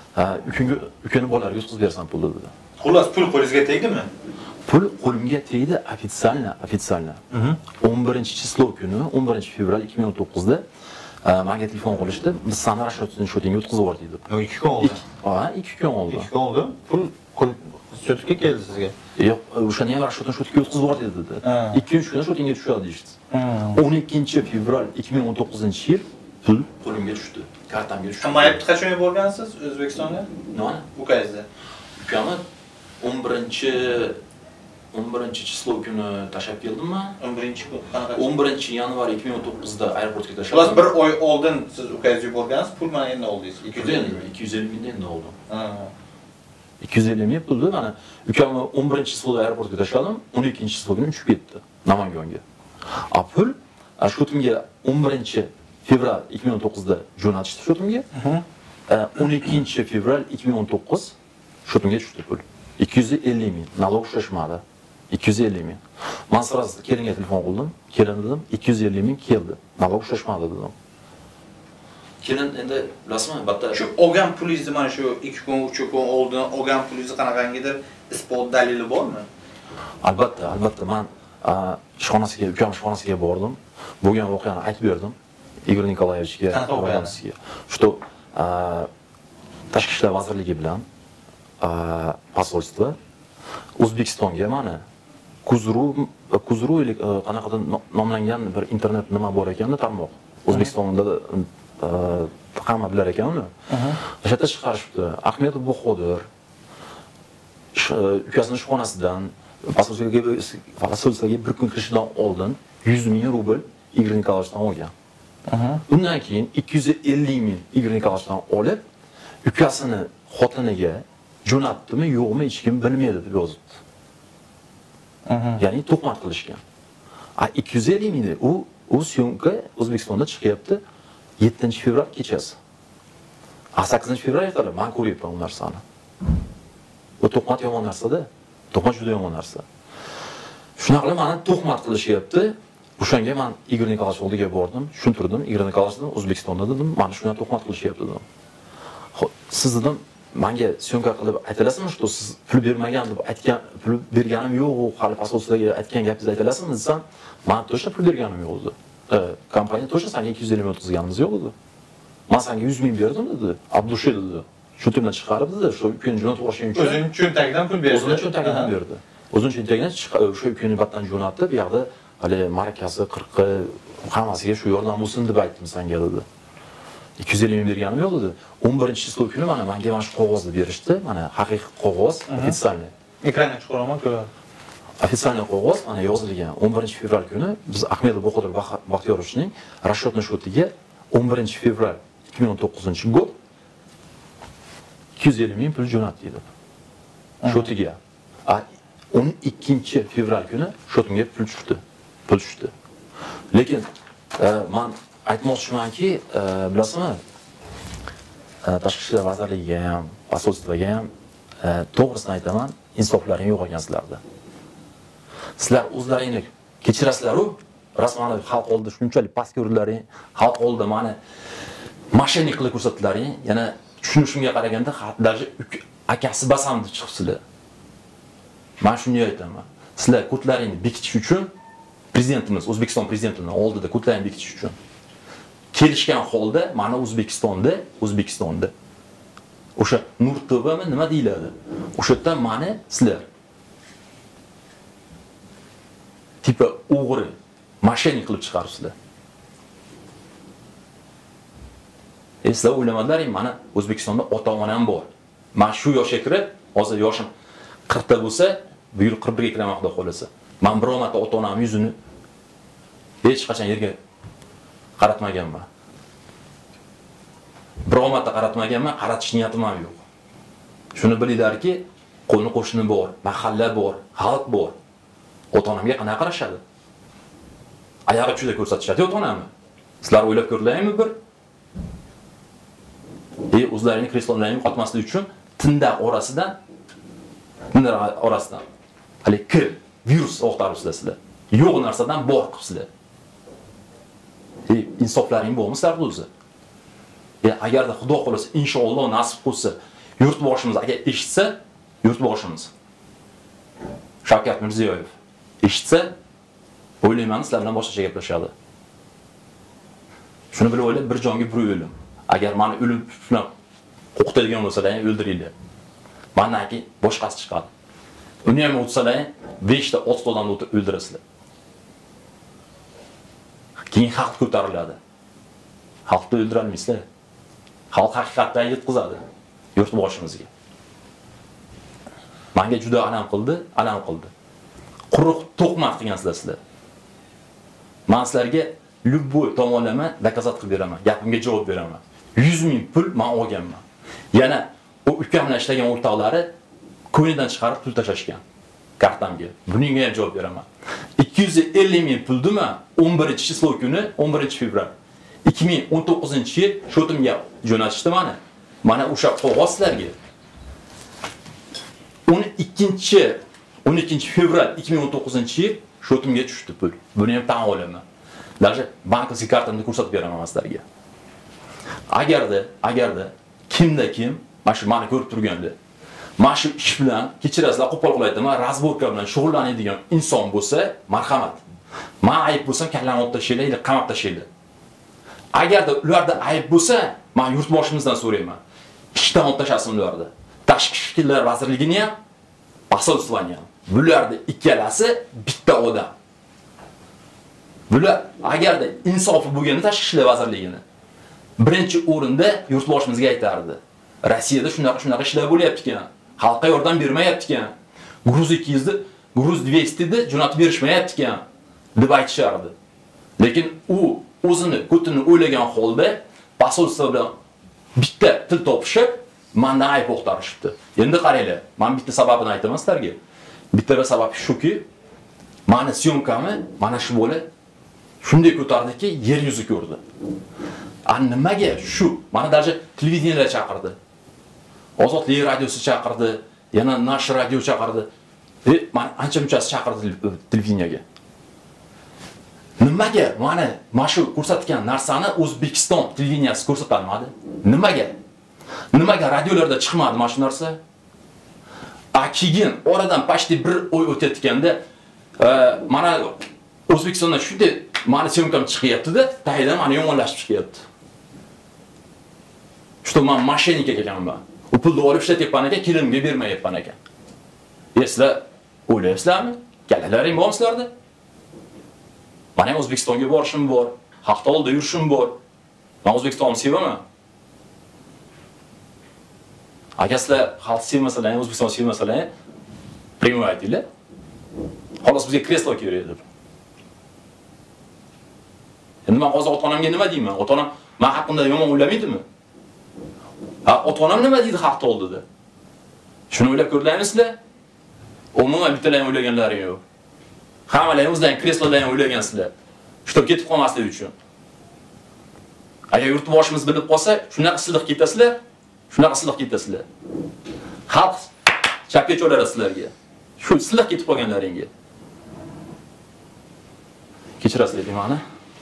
ukani bolalariga o'tkazib berasan pulni" dedi.
Xullas pul qo'lingizga tegdimi?
Pul qo'limga tegdi официально. 11-число kuni, 11-fevral 2019da menga telefon qilishdi. Biz seni расчетный счетingga o'tkazib yubordik deb.
2 kun oldi.
2 kun oldi.
2 kun oldi. Pul счетga keldi sizga.
Yo'q, o'shani ham расчетный счетga o'tkazib yubordik dedi. 2-3 kunda счетingga tushadi deyishdi. 12-fevral 2019-yil pul qo'limga tushdi, kartamga tushdi.
Mayapti qachon yuborgansiz O'zbekistonga?
Nima?
Ukangizda.
Ukami 11-число kuni tashlab keldimmi?
11-kun qanaqa?
11-yanvar 2019da aeroportga tashlab.
Xullas bir oy oldin siz ukangizni yuborgansiz, pul mana endi oldingiz.
250 ming endi oldim. 250 ming pulni mana ukamni 11-chислоda aeroportga tashladim, 12-chисло kuni uchib ketdi Namanganga. Pul shotimga 11-fevral 2019da jo'natishdi shotimga. 12-fevral 2019 shotimga tushdi pul. 250 ming. Nalog ushlashmadi. 250 ming. Men sразу kelinga telefon qildim. Kelin dedim, 250 ming keldi. Nalog ushlashmadi dedim. Kelin endi bilasizmi, albatta
shu olgan pulingizni mana shu 2 kun, 3 kun oldin olgan pulingizni qanaqangidir isbot dalili bormi?
Albatta men ishxonasiga, ukam ishxonasiga bordim. Bo'lgan voqeani aytib berdim. Igor Nikolayevichga, yordamchisiga. Что Tashqi ishlar vazirligi bilan posolstvo O'zbekistonga mana Kuzru или qanaqadir nomlangan bir internet nima bor ekan, tarmoq. O'zbekistonda hamma bilar ekan uni. O'sha yerda chiqarishibdi. Ahmedov Buxodir ukasining ishxonasidan posolstoga bir kun kirishidan oldin 100 ming rubl Igor Nikolayevichdan olgan. Undan keyin 250 ming Igor Nikolayevichdan olib, ukasini xotiniga jo'natdimi, yo'qmi hech kim bilmaydi deb yozibdi. Ya'ni tuhmat qilishgan. 250 ming u syomka O'zbekistonda chiqyapti 7-fevral kechasi. 8-fevral aytadilar, men ko'ryapman u narsani. Bu to'qmat yomon narsa-da. To'qmat juda yomon narsa. Shunaqa qilib meni to'qmat qilishyapti. O'shanga men Igor Nikolaevich oldiga bordim, tushuntirdim. Igor Nikolaevich O'zbekistonda dedim, mana shunday to'qmat qilishyapti dedim. Siz dedim, menga syomka qilib aytalasizmi, что siz pul bermagan deb aytgan, pul berganim yo'q, hali posolstvoga aytgan gapingizni aytalasizmi desam, men точно pul berganim yo'q edi. Kompaniya точно senga 250 ming o'tkazganimiz yo'q edi. Men senga 100 ming berdim dedi. Abdushe dedi. Shu timdan chiqarib dedi, shu ukini jo'natib olishing uchun.
O'zining cho'ntagidan pul berdi.
O'zining cho'ntagidan berdi. O'zining cho'ntagidan shu ukini batdan jo'natib, bu yoqda hali marakasi 40 hammasiga shu yordam bo'lsin deb aytdim senga dedi. 250 ming berganim yo'q dedi. 11-chislo kuni menga mana shu qog'ozni berishdi. Mana haqiqiy qog'oz, ofitsialniy.
Ekranga chiqaraman ko'radi.
Ofitsialniy qog'oz mana yozilgan 11-fevral kuni biz Ahmedov Boqodir Baxtiyorovichning расчетный счетiga 11-fevral 2019-yil 250 ming pul jo'natdi deb. Shotiga. 12-fevral kuni shotimga pul tushdi. Lekin men aytmoqchimanki, bilasizmi? Tashqi ishlar vazirligiga ham, posolstvoga ham to'g'risini aytaman, insoflaring yo'q ekan sizlarda. Sizlar o'zlaringiz kechirasizlar-ku, rasman xalq oldida shunchalik past ko'rdilaring, xalq oldida meni mashinalik qilib ko'rsatdilaring, yana tushunishimga qaraganda даже akasi basam deb chiqibsizlar. Men shuni aytaman. Sizlar ko'tlaringni bekitish uchun prezidentimiz, O'zbekiston prezidentining oldida ko'tlaringni bekitish uchun kelishgan holda mana O'zbekistonda o'sha Nur TVmi nima deyiladi? O'sha yerdan meni sizlar tipa o'g'ri, mashinalik qilib chiqaribsizlar. Sizlar o'ylamadlaring, mana O'zbekistonda ota-onam bor. Men shu yoshga kirib, hozir yoshim 40 ta bo'lsa, bu yil 41 ga kiraman xudo xolasa. Men biror marta ota-onam yuzini hech qachon yerga qaratmaganman. Biror marta qaratmaganman, qaratish niyatim ham yo'q. Shuni bilinglarki, qo'ni qo'shni bor, mahalla bor, xalq bor. Ota-onamga qanaqa qarashadi? Oyog'i juda ko'rsatishadi ota-onamni. Sizlar o'ylab ko'rlaringmi bir? O'zlaringning kreslolaringni qotmaslik uchun tindaq orasidan hali kir, virus o'qtaribsizlar sizlar. Yo'q narsadan bor qilibsizlar. Insoflaring bormi sizlarda o'zi? Agarda Xudo xolasa inshaalloh nasib qilsa, yurtboshimiz agar eshitsa, yurtboshimiz Shavkat Mirziyoyev eshitsa, o'ylayman sizlar bilan boshqacha gaplashadi. Shuni bilib o'ylab, bir jonga bir o'lim. Agar meni o'lim bilan qo'rqitadigan bo'lsalar, o'ldiringlar. Mendan keyin boshqasi chiqadi. Uni ham o'tsalar, 5 ta 6 ta odamni o'ldirasizlar. Keyin xalq ko'tariladi. Xalqni o'ldirolmaysizlar. Xalq haqiqatdan yetkazadi yurtboshimizga. Menga juda alam qildi. Quruq to'qmat qilgansizlar sizlar. Men sizlarga любой tomonlama dokazat qilib beraman, gapimga javob beraman. 100 ming pul men olganman. Yana u ukam bilan ishlagan o'rtoqlari ko'nidan chiqarib pul tashashgan kartamga. Buningga ham javob beraman. 250 ming puldimi 11-chislo kuni, 11-fevral 2019-yil shotimga jo'natishdi meni. Mana o'sha qog'ozlarga 12-fevral 2019-yil shotimga tushdi pul. Buni ham tan olaman. Даже bankovskiy kartamni ko'rsatib beraman sizlarga. Agarda kimda kim, mana shu meni ko'rib turganda, mana shu ish bilan kechirasizlar, qo'pol qilib aytaman, razborka bilan shug'ullanadigan inson bo'lsa, marhamat. Men ayb bo'lsam, kallamni olib tashlaylar, yoki qamab tashlaylar. Agarda ularda ayb bo'lsa, men yurtboshimizdan so'rayman. Ishdan olib tashlasin ularni. Tashqi ishlar vazirligini ham, posolstvoni ham. Bularda ikkalasi bitta odam. Bular agarda insofi bo'lganda tashqi ishlar vazirligini birinchi o'rinda yurtboshimizga aytardi. Rossiyada shunaqa ishlar bo'lyapti ekan. Xalqqa yordam bermayapti ekan. Gruz 200 ni, Gruz 200 ni jo'natib berishmayapti ekan deb aytishardi. Lekin u o'zini ko'tini o'ylagan holda posolstvo bilan bitta til topishib, mendan ayb o'qtarishibdi. Endi qaranglar, men bitta sababini aytaman sizlarga. Bitta sabab shuki, meni syomkamni mana shu bola shunday ko'tardiki, yer yuzi ko'rdi. Nimaga shu? Mana даже televideniyalar chaqirdi. Ozodlik radiosi chaqirdi, yana Nashr radio chaqirdi. Mana ancha-munchasi chaqirdi televideniyaga. Nimaga mana shu ko'rsatgan narsani O'zbekiston televideniyasi ko'rsatolmadi? Nimaga? Nimaga radiolarda chiqmadi mana shu narsa? Keyin oradan pashti bir oy o'tayotganda mana O'zbekistonda shunday mana syomkam chiqyapti-da, taydan mana yomonlashib chiqyapti. Что men mashinik ekanman. U pulni olib ishlatyapman ekan, kelinimga bermayapman ekan. Sizlar o'ylaysizlarmi? Kalalaring bormi sizlarda? Men ham O'zbekistonga borishim bor, xalqda oldida yurishim bor. Men O'zbekistonni sevaman. Agar sizlar xalq sevmasalar, O'zbekistonni sevmasalar, primoy aytinglar. Xolos bizga kreslo kerak deb. Endi men hozir ota-onamga nima deyman? Ota-onam men haqimda yomon o'ylamaydimi? Ota-onam nima deydi xalq oldida? Shuni o'ylab ko'rdingizmi? Umuman bittalarni o'ylaganlaring yo'q. Hammalaringiz o'zlaring kreslolarni o'ylagansizlar. Shtop ketib qolmaslik uchun. Agar yurtboshimiz bilib qolsa, shunaqa silliq ketasizlar, shunaqa silliq ketasizlar. Xalq chapga cho'ladi sizlarga. Shu silliq ketib qolganlaringga. Kechirasizlar deymani?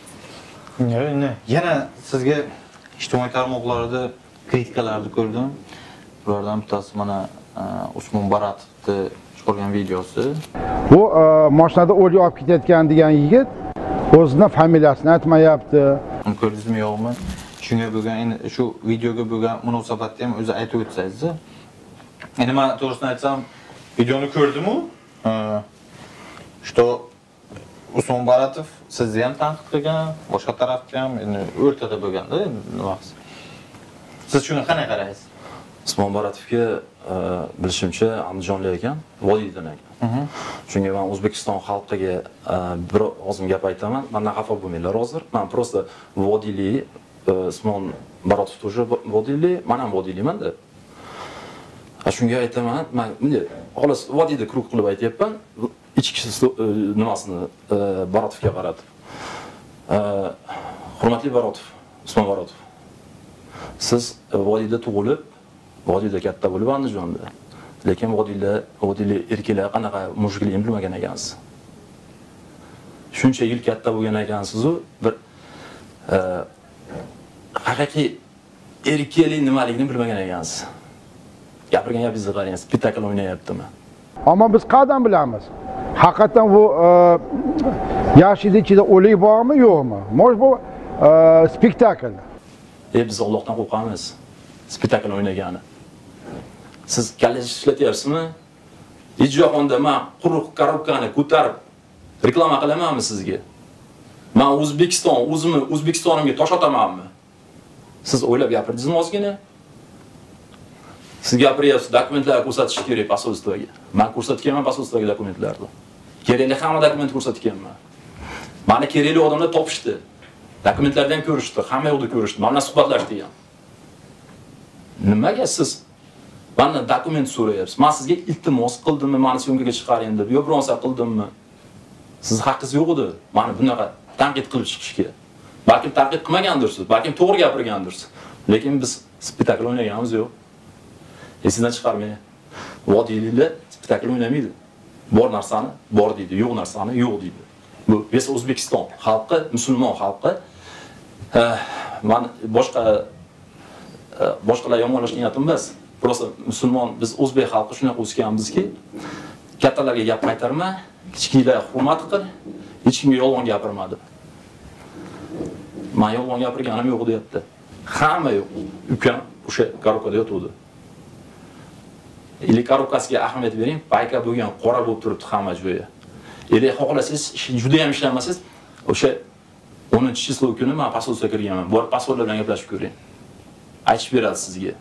Yana sizga ijtimoiy tarmoqlarda kritikalarni ko'rdim. Ulardan bittasi mana Usmon Baratovni chiqargan videosi.
Bu mashinada o'lja olib ketayotgan degan yigit o'zining familiyasini aytmayapti.
Ko'rdingizmi yo'qmi? Shunga bo'lgan shu videoga bo'lgan munosabatni ham o'zi aytib o'tsangiz. Endi men to'g'risini aytsam, videoni ko'rdim-ku. Что Usmon Baratov sizni ham tanqid qilgan, boshqa tarafga ham o'rtada bo'lganda nima qilsa. Siz shuni qanday qaraysiz?
Usmon Baratovga bilishimcha Andijonlik ekan, Vodiydan ekan. Shunga men O'zbekiston xalqiga bir ozim gap aytaman. Mendan xafa bo'lmanglar hozir. Men просто Vodiylik, Usmon Baratov тоже Vodiylik, men ham Vodiylikman-da. Shunga aytaman, men bunday xolos Vodiyda krug qilib aytayapman. Ichki nimasini Baratovga qaratib. Hurmatli Baratov, Usmon Baratov. Siz Vodiyda tug'ilib, Vodiyda katta bo'lib Andijonda. Lekin Vodiylik erkaklar qanaqa mujikligini bilmagan ekansiz. Shuncha yil katta bo'lgan ekansiz-ku, bir haqiqiy erkaklik nimaligini bilmagan ekansiz. Gapirgan gapingizni qarang, spektakl o'ynayaptimi?
Ammo biz qayerdan bilamiz? Haqiqatan bu yashida ichida o'lik bormi, yo'qmi? Mo'sh bu spektakl.
Biz Allohdan qo'rqamiz. Spektakl o'ynagani. Siz kallangizni ishlatyapsizmi? Ijroxonada men quruq korobkani ko'tarib reklama qilamanmi sizga? Men O'zbekistonimga tosh otamanmi? Siz o'ylab gapirdingizmi ozgina? Siz gapiryapsiz, dokumentlarni ko'rsatish kerak posolstvoga. Men ko'rsatganman posolstvoga dokumentlarni. Kerakli hamma dokument ko'rsatganman. Meni kerakli odamlar topishdi. Dokumentlardan ko'rishdi, hamma yoqda ko'rishdi. Men bilan suhbatlashdi ham. Nimaga siz mendan dokument so'rayapsiz? Men sizga iltimos qildimmi, meni syomkaga chiqaring deb, yo bironsa qildimmi? Siz haqqingiz yo'q edi. Meni bunaqa tanqid qilib chiqishga. Balkim tanqid qilmagandirsiz, balkim to'g'ri gapirgandirsiz. Lekin biz spektakl o'ynaganimiz yo'q. Esingizdan chiqarmang. Vodiyliklar spektakl o'ynamaydi. Bor narsani bor deydi, yo'q narsani yo'q deydi. Bu esa O'zbekiston xalqi, musulmon xalqi. Men boshqalar yomonlashga niyatim emas. Просто musulmon biz o'zbek xalqi shunaqa o'sganmizki, kattalarga gap qaytarma, kichiklarga hurmat qil, hech kimga yolg'on gapirmadi. Men yolg'on gapirganim yo'q deyapti. Hamma yo'q. Ukam o'sha korobkada yotuvdi. Ili korobkasiga ahamiyat bering, bayka bo'lgan qora bo'lib turibdi hamma joyi. Eli xohlasangiz, juda ham ishlamasangiz, o'sha 10-chislo kuni men pasolga kirganman. Borib pasollar bilan gaplashib ko'ring. Aytib beradi sizga.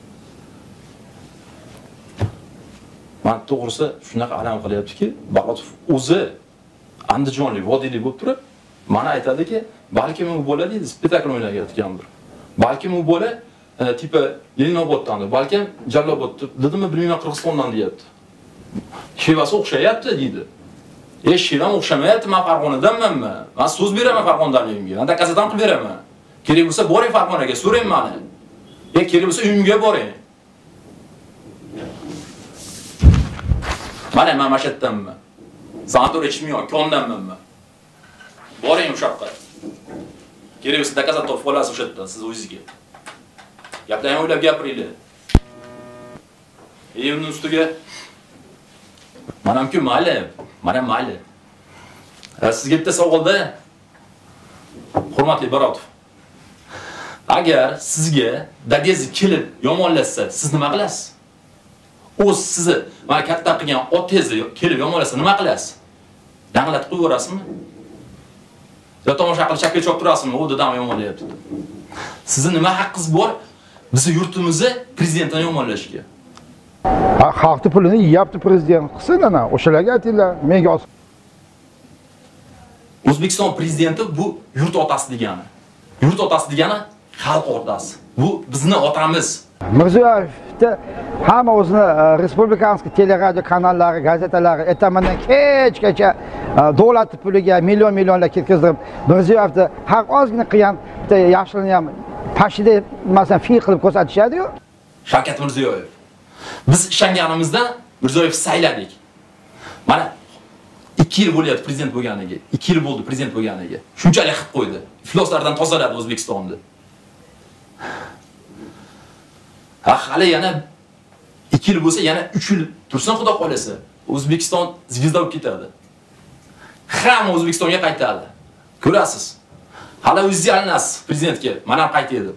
Men to'g'risi shunaqa alam qilyaptiki, Baratov o'zi Andijonlik, Vodiylik bo'lib turib, mana aytadiki, balkim u bola deydi, spektakl o'ynayotgandir. Balkim u bola tipa Leninoboddan, balkim Jaloloboddan, dedimmi bilmayman, Qirg'izistondan deyapti. Shevasi o'xshayapti deydi. Shevam o'xshamayapti, men Farg'onadanman. Men so'z beraman Farg'onadanligimga. Men dokazadan qilib beraman. Kerak bo'lsa boring Farmonaga, so'rang meni. Kerak bo'lsa uyimga boring. Mana men mashatdanmi? Sanator ichmayman, kondanmanmi? Boring o'sha yoqqa. Kerak bo'lsa dokazat topib olasiz o'sha yerdan siz o'zingizga. Gaplarni o'ylab gapiringlar. Uning ustiga manamku mayli, mana mayli. Sizga bitta savolda, hurmatli Baratov. Agar sizga dadangiz kelib yomonlashsa, siz nima qilasiz? O'z sizni mana katta qilgan otangiz kelib yomonlashsa nima qilasiz? Danglatib qo'yaverasizmi? Yo tomosha qilib chakka chop turasizmi? U dadam yomonlayapti. Sizning nima haqqingiz bor? Bizning yurtimizni prezidentini yomonlashga.
Xalqning pulini yeyapti prezident. Qilsin ana, o'shalarga aytinglar, menga olsin.
O'zbekiston prezidenti bu yurt otasi degani. Yurt otasi degani xalq otasi. Bu bizning otamiz.
Mirziyoyevda hamma o'zini respublikanskiy teleradio kanallari, gazetalari ertamandan kechgacha davlat puliga million-millionlar ketkazib, Mirziyoyevda har ozgina qilgan bitta yaxshilikni ham tashida masalan fi qilib ko'rsatishadi-yu.
Shavkat Mirziyoyev. Biz ishonganimizda Mirziyoyev sayladik. Mana 2 yil bo'lyapti prezident bo'lganiga. 2 yil bo'ldi prezident bo'lganiga. Shunchalik qilib qo'ydi. Ifloslardan tozaladi O'zbekistonni. Hali yana 2 yil bo'lsa, yana 3 yil tursin xudo xolasa. O'zbekiston zvezda bo'lib ketadi. Hamma O'zbekistonga qaytadi. Ko'rasiz. Hali o'zingiz alinasiz prezidentga. Mana ham qaytadi deb.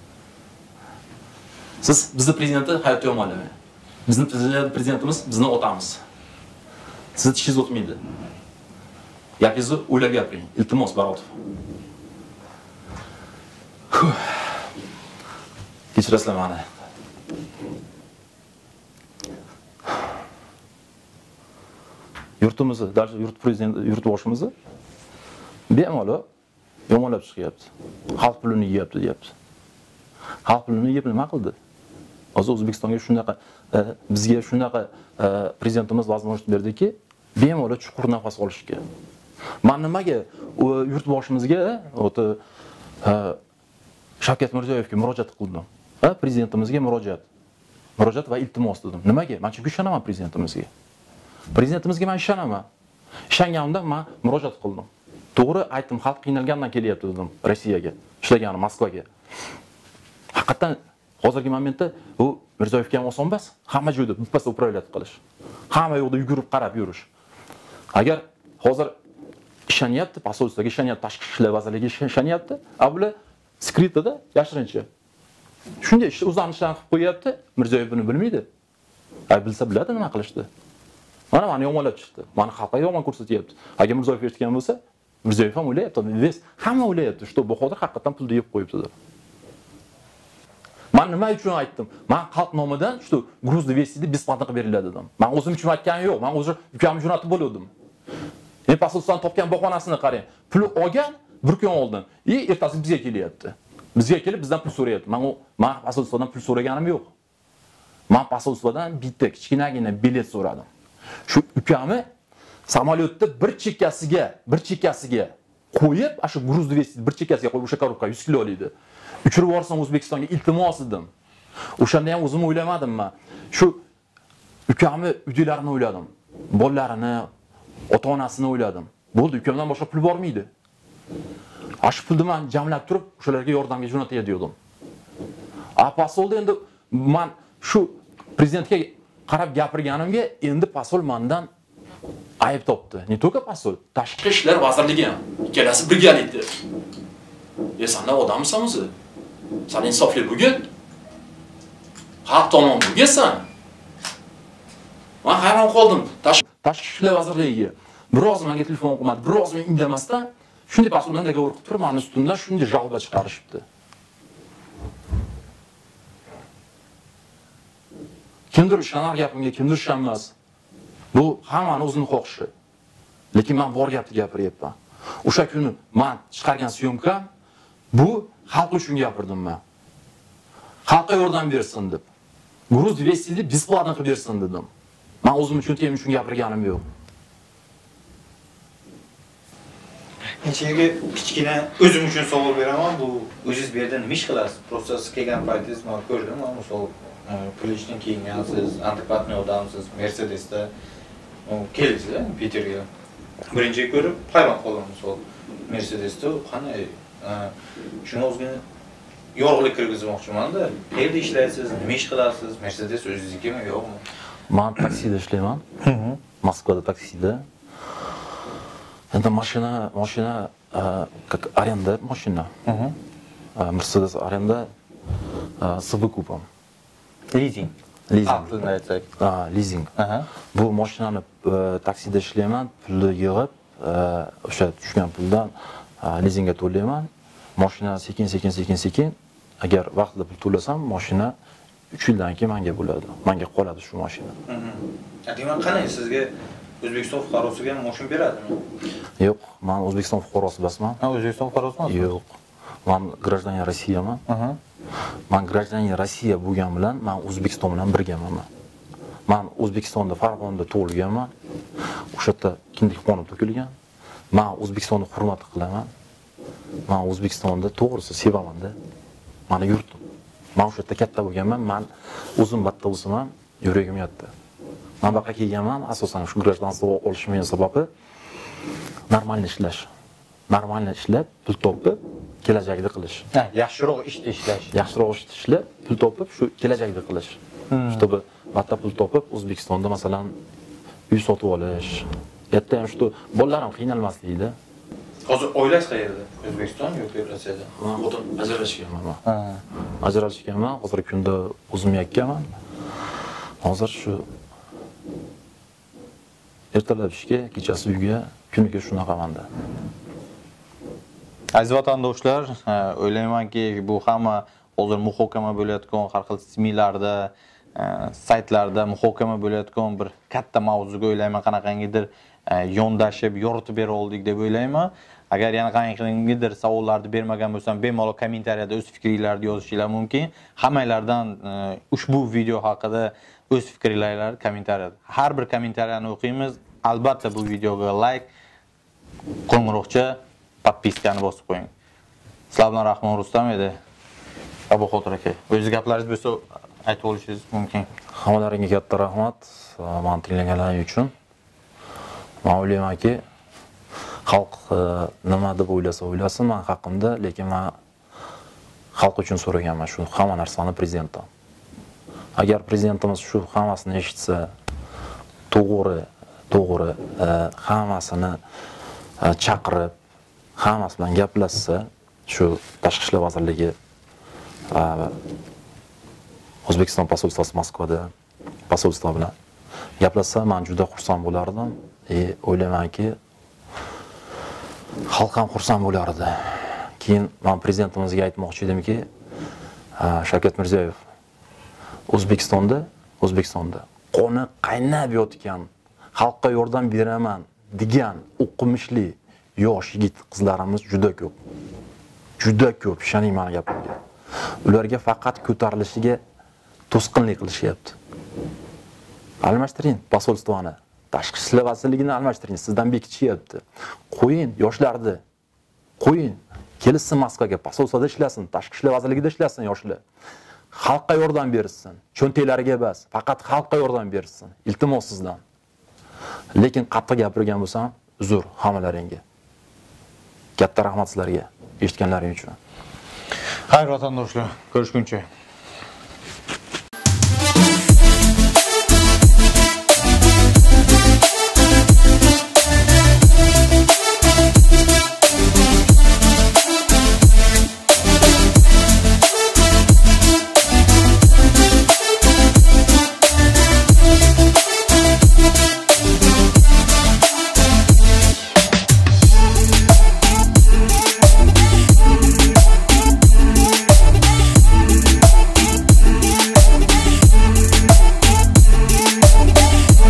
Siz bizning prezidentni hayotda yomonlamang. Bizning prezidentimiz bizning otamiz. Siz tishingiz o'tmaydi. Gapingizni o'ylab gapiring. Iltimos Baratov. Kechirasizlar meni. Yurtimizni, darcha yurt prezidenti, yurt boshimizni bemalol yomonlab chiqyapti. Xalq pulini yeyapti, deyapti. Xalq pulini yeb nima qildi? Hozir O'zbekistonga shunaqa bizga shunaqa prezidentimiz возможность berdiki, bemalol chuqur nafas olishga. Men nimaga yurtboshimizga o'ta Shavkat Mirziyoyevga murojaat qildim. Prezidentimizga murojaat va iltimos dedim. Nimaga? Men chunki ishonaman prezidentimizga. Prezidentimizga men ishonaman. Ishonganimda men murojaat qildim. To'g'ri aytdim, xalq qiynalgandan kelyapti dedim Rossiyaga, ishlagani Moskvaga. Haqiqatan hozirgi momentda u Mirziyoyevga ham oson emas. Hamma joyda bipasda upravlat qilish. Hamma yoqda yugurib qarab yurish. Agar hozir ishonyapti, posolstvoga ishonyapti, tashqi ishlar vazirligiga ishonyapti, bular skritda yashirincha. Shunday o'zlarini ishlarni qilib qo'yapti, Mirziyoyev buni bilmaydi. Bilsa biladi nima qilishdi. Mana meni yomonlab chiqdi. Meni xalqqa yomon ko'rsatyapti. Agar Mirziyoyev eshitgan bo'lsa, Mirziyoyev ham o'ylayapti, hamma o'ylayapti, что Bahodir haqiqatan pulni yeb qo'yibdi deb. Men nima uchun aytdim? Men xalq nomidan что груз 200 deb besplatно beriladi dedim. Men o'zim uchun aytganim yo'q. Men o'zim ukamni jo'natib bo'ldim. Men posolstvodan topgan bahonasini qarang. Pul olgan bir kun oldin. Ertasi bizga kelyapti. Bizga kelib bizdan pul so'rayapti. Men posolstvodan pul so'raganim yo'q. Men posolstvodan bitta kichkinagina bilet so'radim. Shu ukamni samolyotda bir chekkasiga qo'yib, shu груз 200 bir chekkasiga qo'yib o'sha korobka 100 kilolikdi. Uchirib borsam O'zbekistonga iltimos edim. O'shanda ham o'zim o'ylamadim men. Shu ukamni uylarini o'yladim. Bolalarini, ota-onasini o'yladim. Bo'ldi, ukamdan boshqa pul bormaydi. Shu pulni men jamlab turib, o'shalarga yordamga jo'natay dedim. Pasolda endi men shu prezidentga qarab gapirganimga endi pasol mendan ayb topdi. Ne to'ka pasol, tashqi ishlar vazirligi ham ikkalasi birgalikda. Sen odamsan o'zi? Sen insofli bugun? Xalq tomon bugunsan. Men hayron qoldim. Tashqi ishlar vazirligiga biroz menga telefon qilmadi, biroz men indamasdan shunday pasoldan dogovor qilib turib, meni ustimdan shunday jalba chiqarishibdi. Kimdir ishonar gapimga, kimdir ishonmas. Bu hammani o'zining xohishi. Lekin men bor gapni gapiryapman. O'sha kuni men chiqargan syomkam bu xalq uchun gapirdim men. Xalqqa yordam bersin deb. Груз 200 deb besplatно qilib bersin dedim. Men o'zim uchun, tem uchun gapirganim yo'q.
Ichiga kichkina o'zim uchun savol beraman. Bu o'zingiz bu yerda nima ish qilasiz? Просто siz kelgan paytingiz men ko'rdim, misol Pulishdan kiyingansiz, adekvatniy odamsiz, Mercedesda kelasiz, Peterga. Birinchi ko'rib hayron qoldim, misol Mercedesda qanday shuni o'zga yorug'lik kirgizmoqchiman-da. Qayerda ishlaysiz, nima ish qilasiz? Mercedes o'zingiznikimi, yo'qmi?
Men taksida ishlayman. Moskvada taksida. Endi mashina как аренда машина. Mercedes arenda с выкупом.
Leasing. Aqlni aytsak.
Leasing. Bu mashinani taksida ishlayman, pulni yig'ib, o'sha tushgan puldan leasingga to'layman. Mashina sekin agar vaqtida pul to'lasam, mashina 3 yildan keyin menga bo'ladi. Menga qoladi shu mashina.
Demak, qanday sizga O'zbekiston fuqarosiga mashina beradimi?
Yo'q, men O'zbekiston fuqarosi emasman.
O'zbekiston fuqarosiman?
Yo'q. Men гражданин Rossiyaman. Men гражданин Rossiya bo'lgan bilan men O'zbekiston bilan birgaman. Men O'zbekistonda Farg'onada tug'ilganman. O'sha yerda kindik qo'nim to'kilgan. Men O'zbekistonni hurmat qilaman. Men O'zbekistonda to'g'risi sevaman-da. Meni yurtim. Men o'sha yerda katta bo'lganman. Men o'zim batta bo'lsam ham yuragim yotdi. Men bu yerga kelganman, asosan shu гражданство olishimning sababi normal ishlash. Normal ishlab, pul topib, kelajakda qilish.
Yaxshiroq ishda ishlash.
Yaxshiroq ishda ishlab, pul topib, shu kelajakda qilish. Чтобы batta pul topib, O'zbekistonda masalan uy sotib olish. Yerda ham shu bolalarim qiynalmasligida.
Hozir oilangiz qayerda? O'zbekiston yoki Rossiyada?
Men xotin ajrashganman. Ajrashganman, hozirgi kunda o'zim yakkaman. Hozir shu ertalab ishga, kechasi uyga, kuniga shunaqamanda.
Aziz vatandoshlar, o'ylaymanki, bu hamma hozir muhokama bo'layotgan har xil smilarda, saytlarda muhokama bo'layotgan bir katta mavzuga o'ylayman, qanaqangidir yondashib, yoritib bera oldik deb o'ylayman. Agar yana qanaqangidir savollarni bermagan bo'lsam, bemalol kommentariyada o'z fikringizni yozishingiz mumkin. Hammalardan ushbu video haqida o'z fikringizni kommentariyada. Har bir kommentariyani o'qiymiz. Albatta bu videoga like, qo'ng'iroqcha, podpiskani bosib qo'ying. Sizlar bilan Rahmon Rustam edi. Abu Xotir aka, o'zingiz gaplaringiz bo'lsa aytib olishingiz mumkin.
Hammalaringga katta rahmat, meni tinglaganlaring uchun. Men o'ylaymanki, xalq nima deb o'ylasin men haqimda, lekin men xalq uchun so'raganman shu hamma narsani prezidentdan. Agar prezidentimiz shu hammasini eshitsa, to'g'ri hammasini chaqirib, hammasi bilan gaplashsa, shu Tashqi ishlar vazirligi O'zbekiston posolstvosi Moskvada posolstvo bilan gaplashsa, men juda xursand bo'lardim. O'ylaymanki, xalq ham xursand bo'lardi. Keyin men prezidentimizga aytmoqchi edimki, Shavkat Mirziyoyev O'zbekistonda qoni qaynab yotgan, xalqqa yordam beraman degan o'qimishli yosh yigit qizlarimiz juda ko'p. Juda ko'p, ishoning meni gapimga. Ularga faqat ko'tarilishiga to'sqinlik qilishyapti. Almashtiring posolstvoni, Tashqi ishlar vazirligini almashtiring, sizdan bekitishyapti. Qo'ying yoshlarni. Qo'ying, kelsin Moskvaga, posolstvada ishlasin, Tashqi ishlar vazirligida ishlasin yoshlar. Xalqqa yordam bersin, cho'ntaklariga emas, faqat xalqqa yordam bersin. Iltimos sizdan. Lekin qattiq gapirgan bo'lsam, uzr hammalaringga. Katta rahmat sizlarga eshitganlaring uchun.
Xayr vatandoshlar, ko'rishguncha.